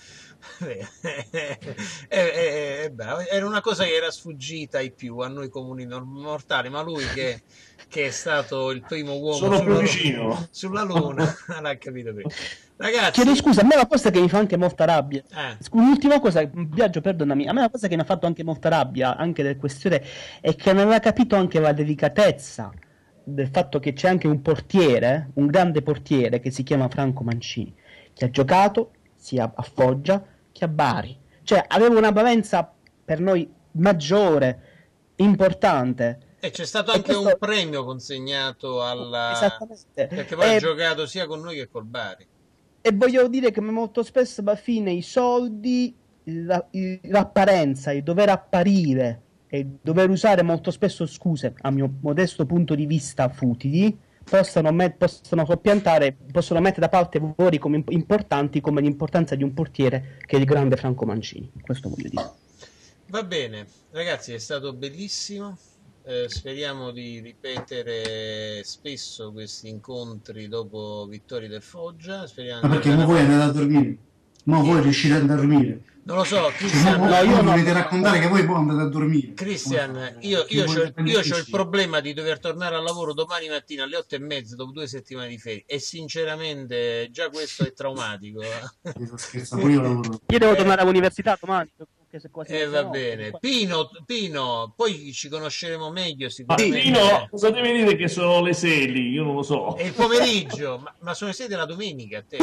Bravo. Era una cosa che era sfuggita ai più, a noi comuni mortali, ma lui che è stato il primo uomo sulla Luna l'ha capito prima. Ragazzi, chiedo scusa, a me la cosa che mi fa anche molta rabbia, l'ultima cosa, Biagio, perdonami, a me la cosa che mi ha fatto anche molta rabbia anche del questione è che non aveva capito anche la delicatezza del fatto che c'è anche un portiere, un grande portiere che si chiama Franco Mancini, che ha giocato sia a Foggia che a Bari, cioè aveva una valenza per noi maggiore, importante. E c'è stato anche un premio consegnato perché poi ha giocato sia con noi che col Bari. E voglio dire che molto spesso alla fine i soldi, l'apparenza, il dover apparire e dover usare molto spesso scuse, a mio modesto punto di vista, futili, possono soppiantare, possono mettere da parte valori importanti come l'importanza di un portiere che è il grande Franco Mancini. Questo voglio dire. Va bene, ragazzi, è stato bellissimo. Speriamo di ripetere spesso questi incontri dopo vittorie del Foggia. Ma perché voi andate a dormire? Voi riuscite ad andare a dormire? Non lo so, Cristian. Io volete raccontare che voi poi andate a dormire. Cristian, io ho il problema di dover tornare al lavoro domani mattina alle 8:30 dopo 2 settimane di ferie e sinceramente già questo è traumatico. Scherzo, pure io lavoro. Io devo tornare all'università domani. Va bene. Pino, poi ci conosceremo meglio sicuramente. Pino, cosa deve dire che sono le 6? Io non lo so. È il pomeriggio, ma sono le 6 della domenica a te.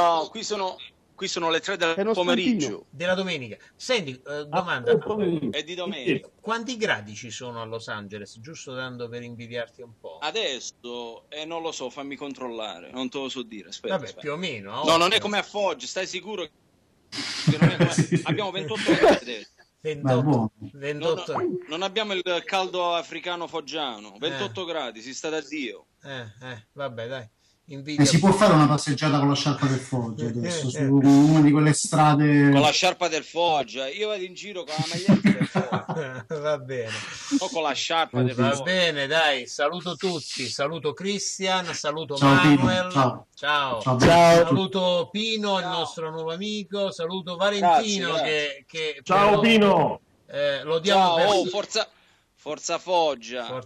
Qui sono le 3 del pomeriggio. Della domenica. Senti, domanda. È di domenica. Quanti gradi ci sono a Los Angeles? Giusto dando per invidiarti un po'. Adesso, non lo so, fammi controllare. Non te lo so dire, aspetta. Vabbè, più o meno. No, non è come a Foggia, stai sicuro che non è come... Abbiamo 28 gradi adesso. 28. Non abbiamo il caldo africano foggiano. 28 gradi, si sta da Dio. Vabbè, dai. Si può fare una passeggiata con la sciarpa del Foggia adesso su una di quelle strade con la sciarpa del Foggia. Io vado in giro con la maglietta del Foggia. Va bene, o con la sciarpa del Foggia. Va bene, dai, saluto tutti, saluto Cristian, saluto ciao, Manuel, Pino. Ciao. Saluto Pino, il nostro nuovo amico, saluto Valentino. Grazie. Che ciao Pino, lo diamo Forza Foggia,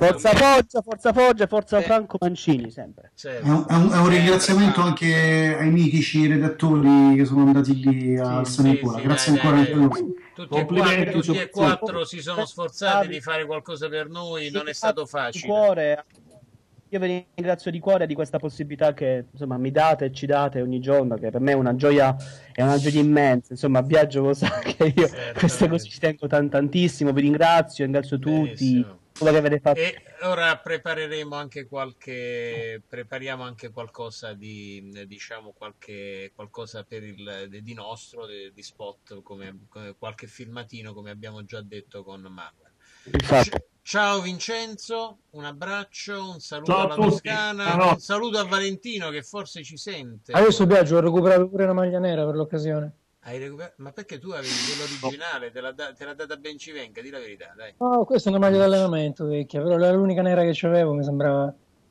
forza Franco Mancini sempre. È un ringraziamento anche ai mitici redattori che sono andati lì a San Nicola. Grazie ancora a loro. Tutti e quattro si sono sforzati di fare qualcosa per noi, non è stato facile. Io vi ringrazio di cuore di questa possibilità che insomma mi date e ci date ogni giorno, che per me è una gioia immensa. Insomma, Biagio lo sa che io queste cose ci tengo tantissimo. Vi ringrazio tutti quello che avete fatto. E ora prepariamo anche qualcosa di qualcosa per di nostro, di spot, come qualche filmatino, come abbiamo già detto con Manuel. Ciao Vincenzo, un abbraccio, un saluto alla Toscana, un saluto a Valentino che forse ci sente. Adesso Biagio, ho recuperato pure una maglia nera per l'occasione. Hai recuperato? Ma perché tu avevi quell'originale? Te l'ha data Bencivenga, di la verità, dai. No, questa è una maglia d'allenamento vecchia, però era l'unica nera che avevo, mi sembrava.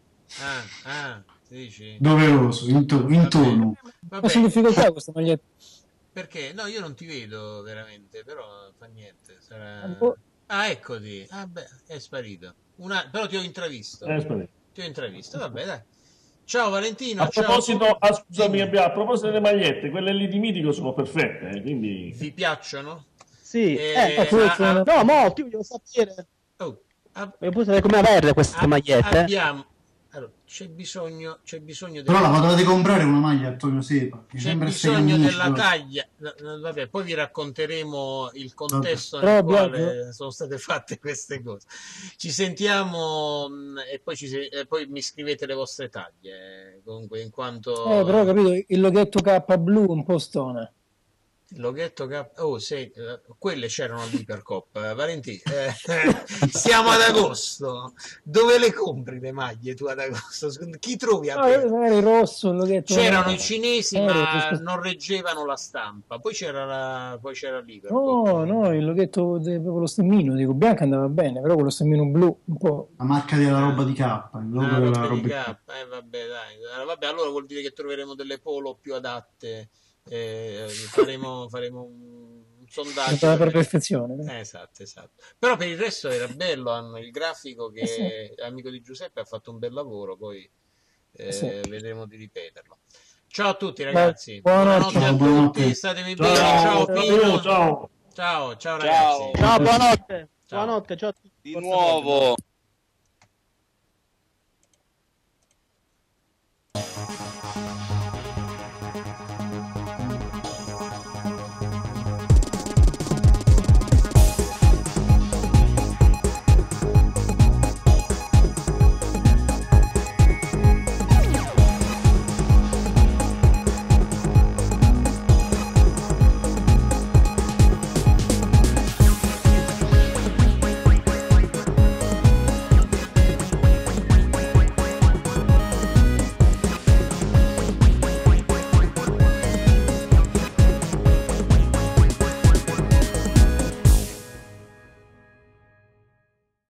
Dici? Doveroso, in tono. Ma sono in difficoltà questa maglietta. Perché? No, io non ti vedo veramente, però fa niente. Sarà... eccoti. È sparito. Però ti ho intravisto. Vabbè, dai. Ciao Valentino. A proposito, scusami, a proposito delle magliette, quelle lì di Mitico sono perfette, quindi... Vi piacciono? Sì. No, molti, io voglio sapere. Voglio sapere come averle queste magliette. Allora, c'è bisogno però la potete comprare una maglia Antonio Sepa, c'è bisogno della taglia. Vabbè, poi vi racconteremo il contesto nel quale sono state fatte queste cose. Ci sentiamo e poi mi scrivete le vostre taglie comunque, in quanto però capito, il loghetto K blu un po' stona. Loghetto quelle c'erano all'Ipercop. Valentino, siamo ad agosto, dove le compri le maglie tu ad agosto? Chi trovi a il rosso, il loghetto c'erano i cinesi ma non reggevano la stampa, poi c'era l'Ipercop. No, il loghetto proprio lo stemmino, dico bianco andava bene, però quello stemmino blu un po', la marca della roba di K, il logo della roba di K. Vabbè, allora vuol dire che troveremo delle polo più adatte. Faremo un sondaggio per perfezione. Esatto. Però per il resto era bello, hanno il grafico che amico di Giuseppe ha fatto un bel lavoro, poi vedremo di ripeterlo. Ciao a tutti ragazzi, buonanotte a tutti, statemi bene, ciao Pino, ciao ragazzi, ciao, buonanotte, ciao a tutti di nuovo.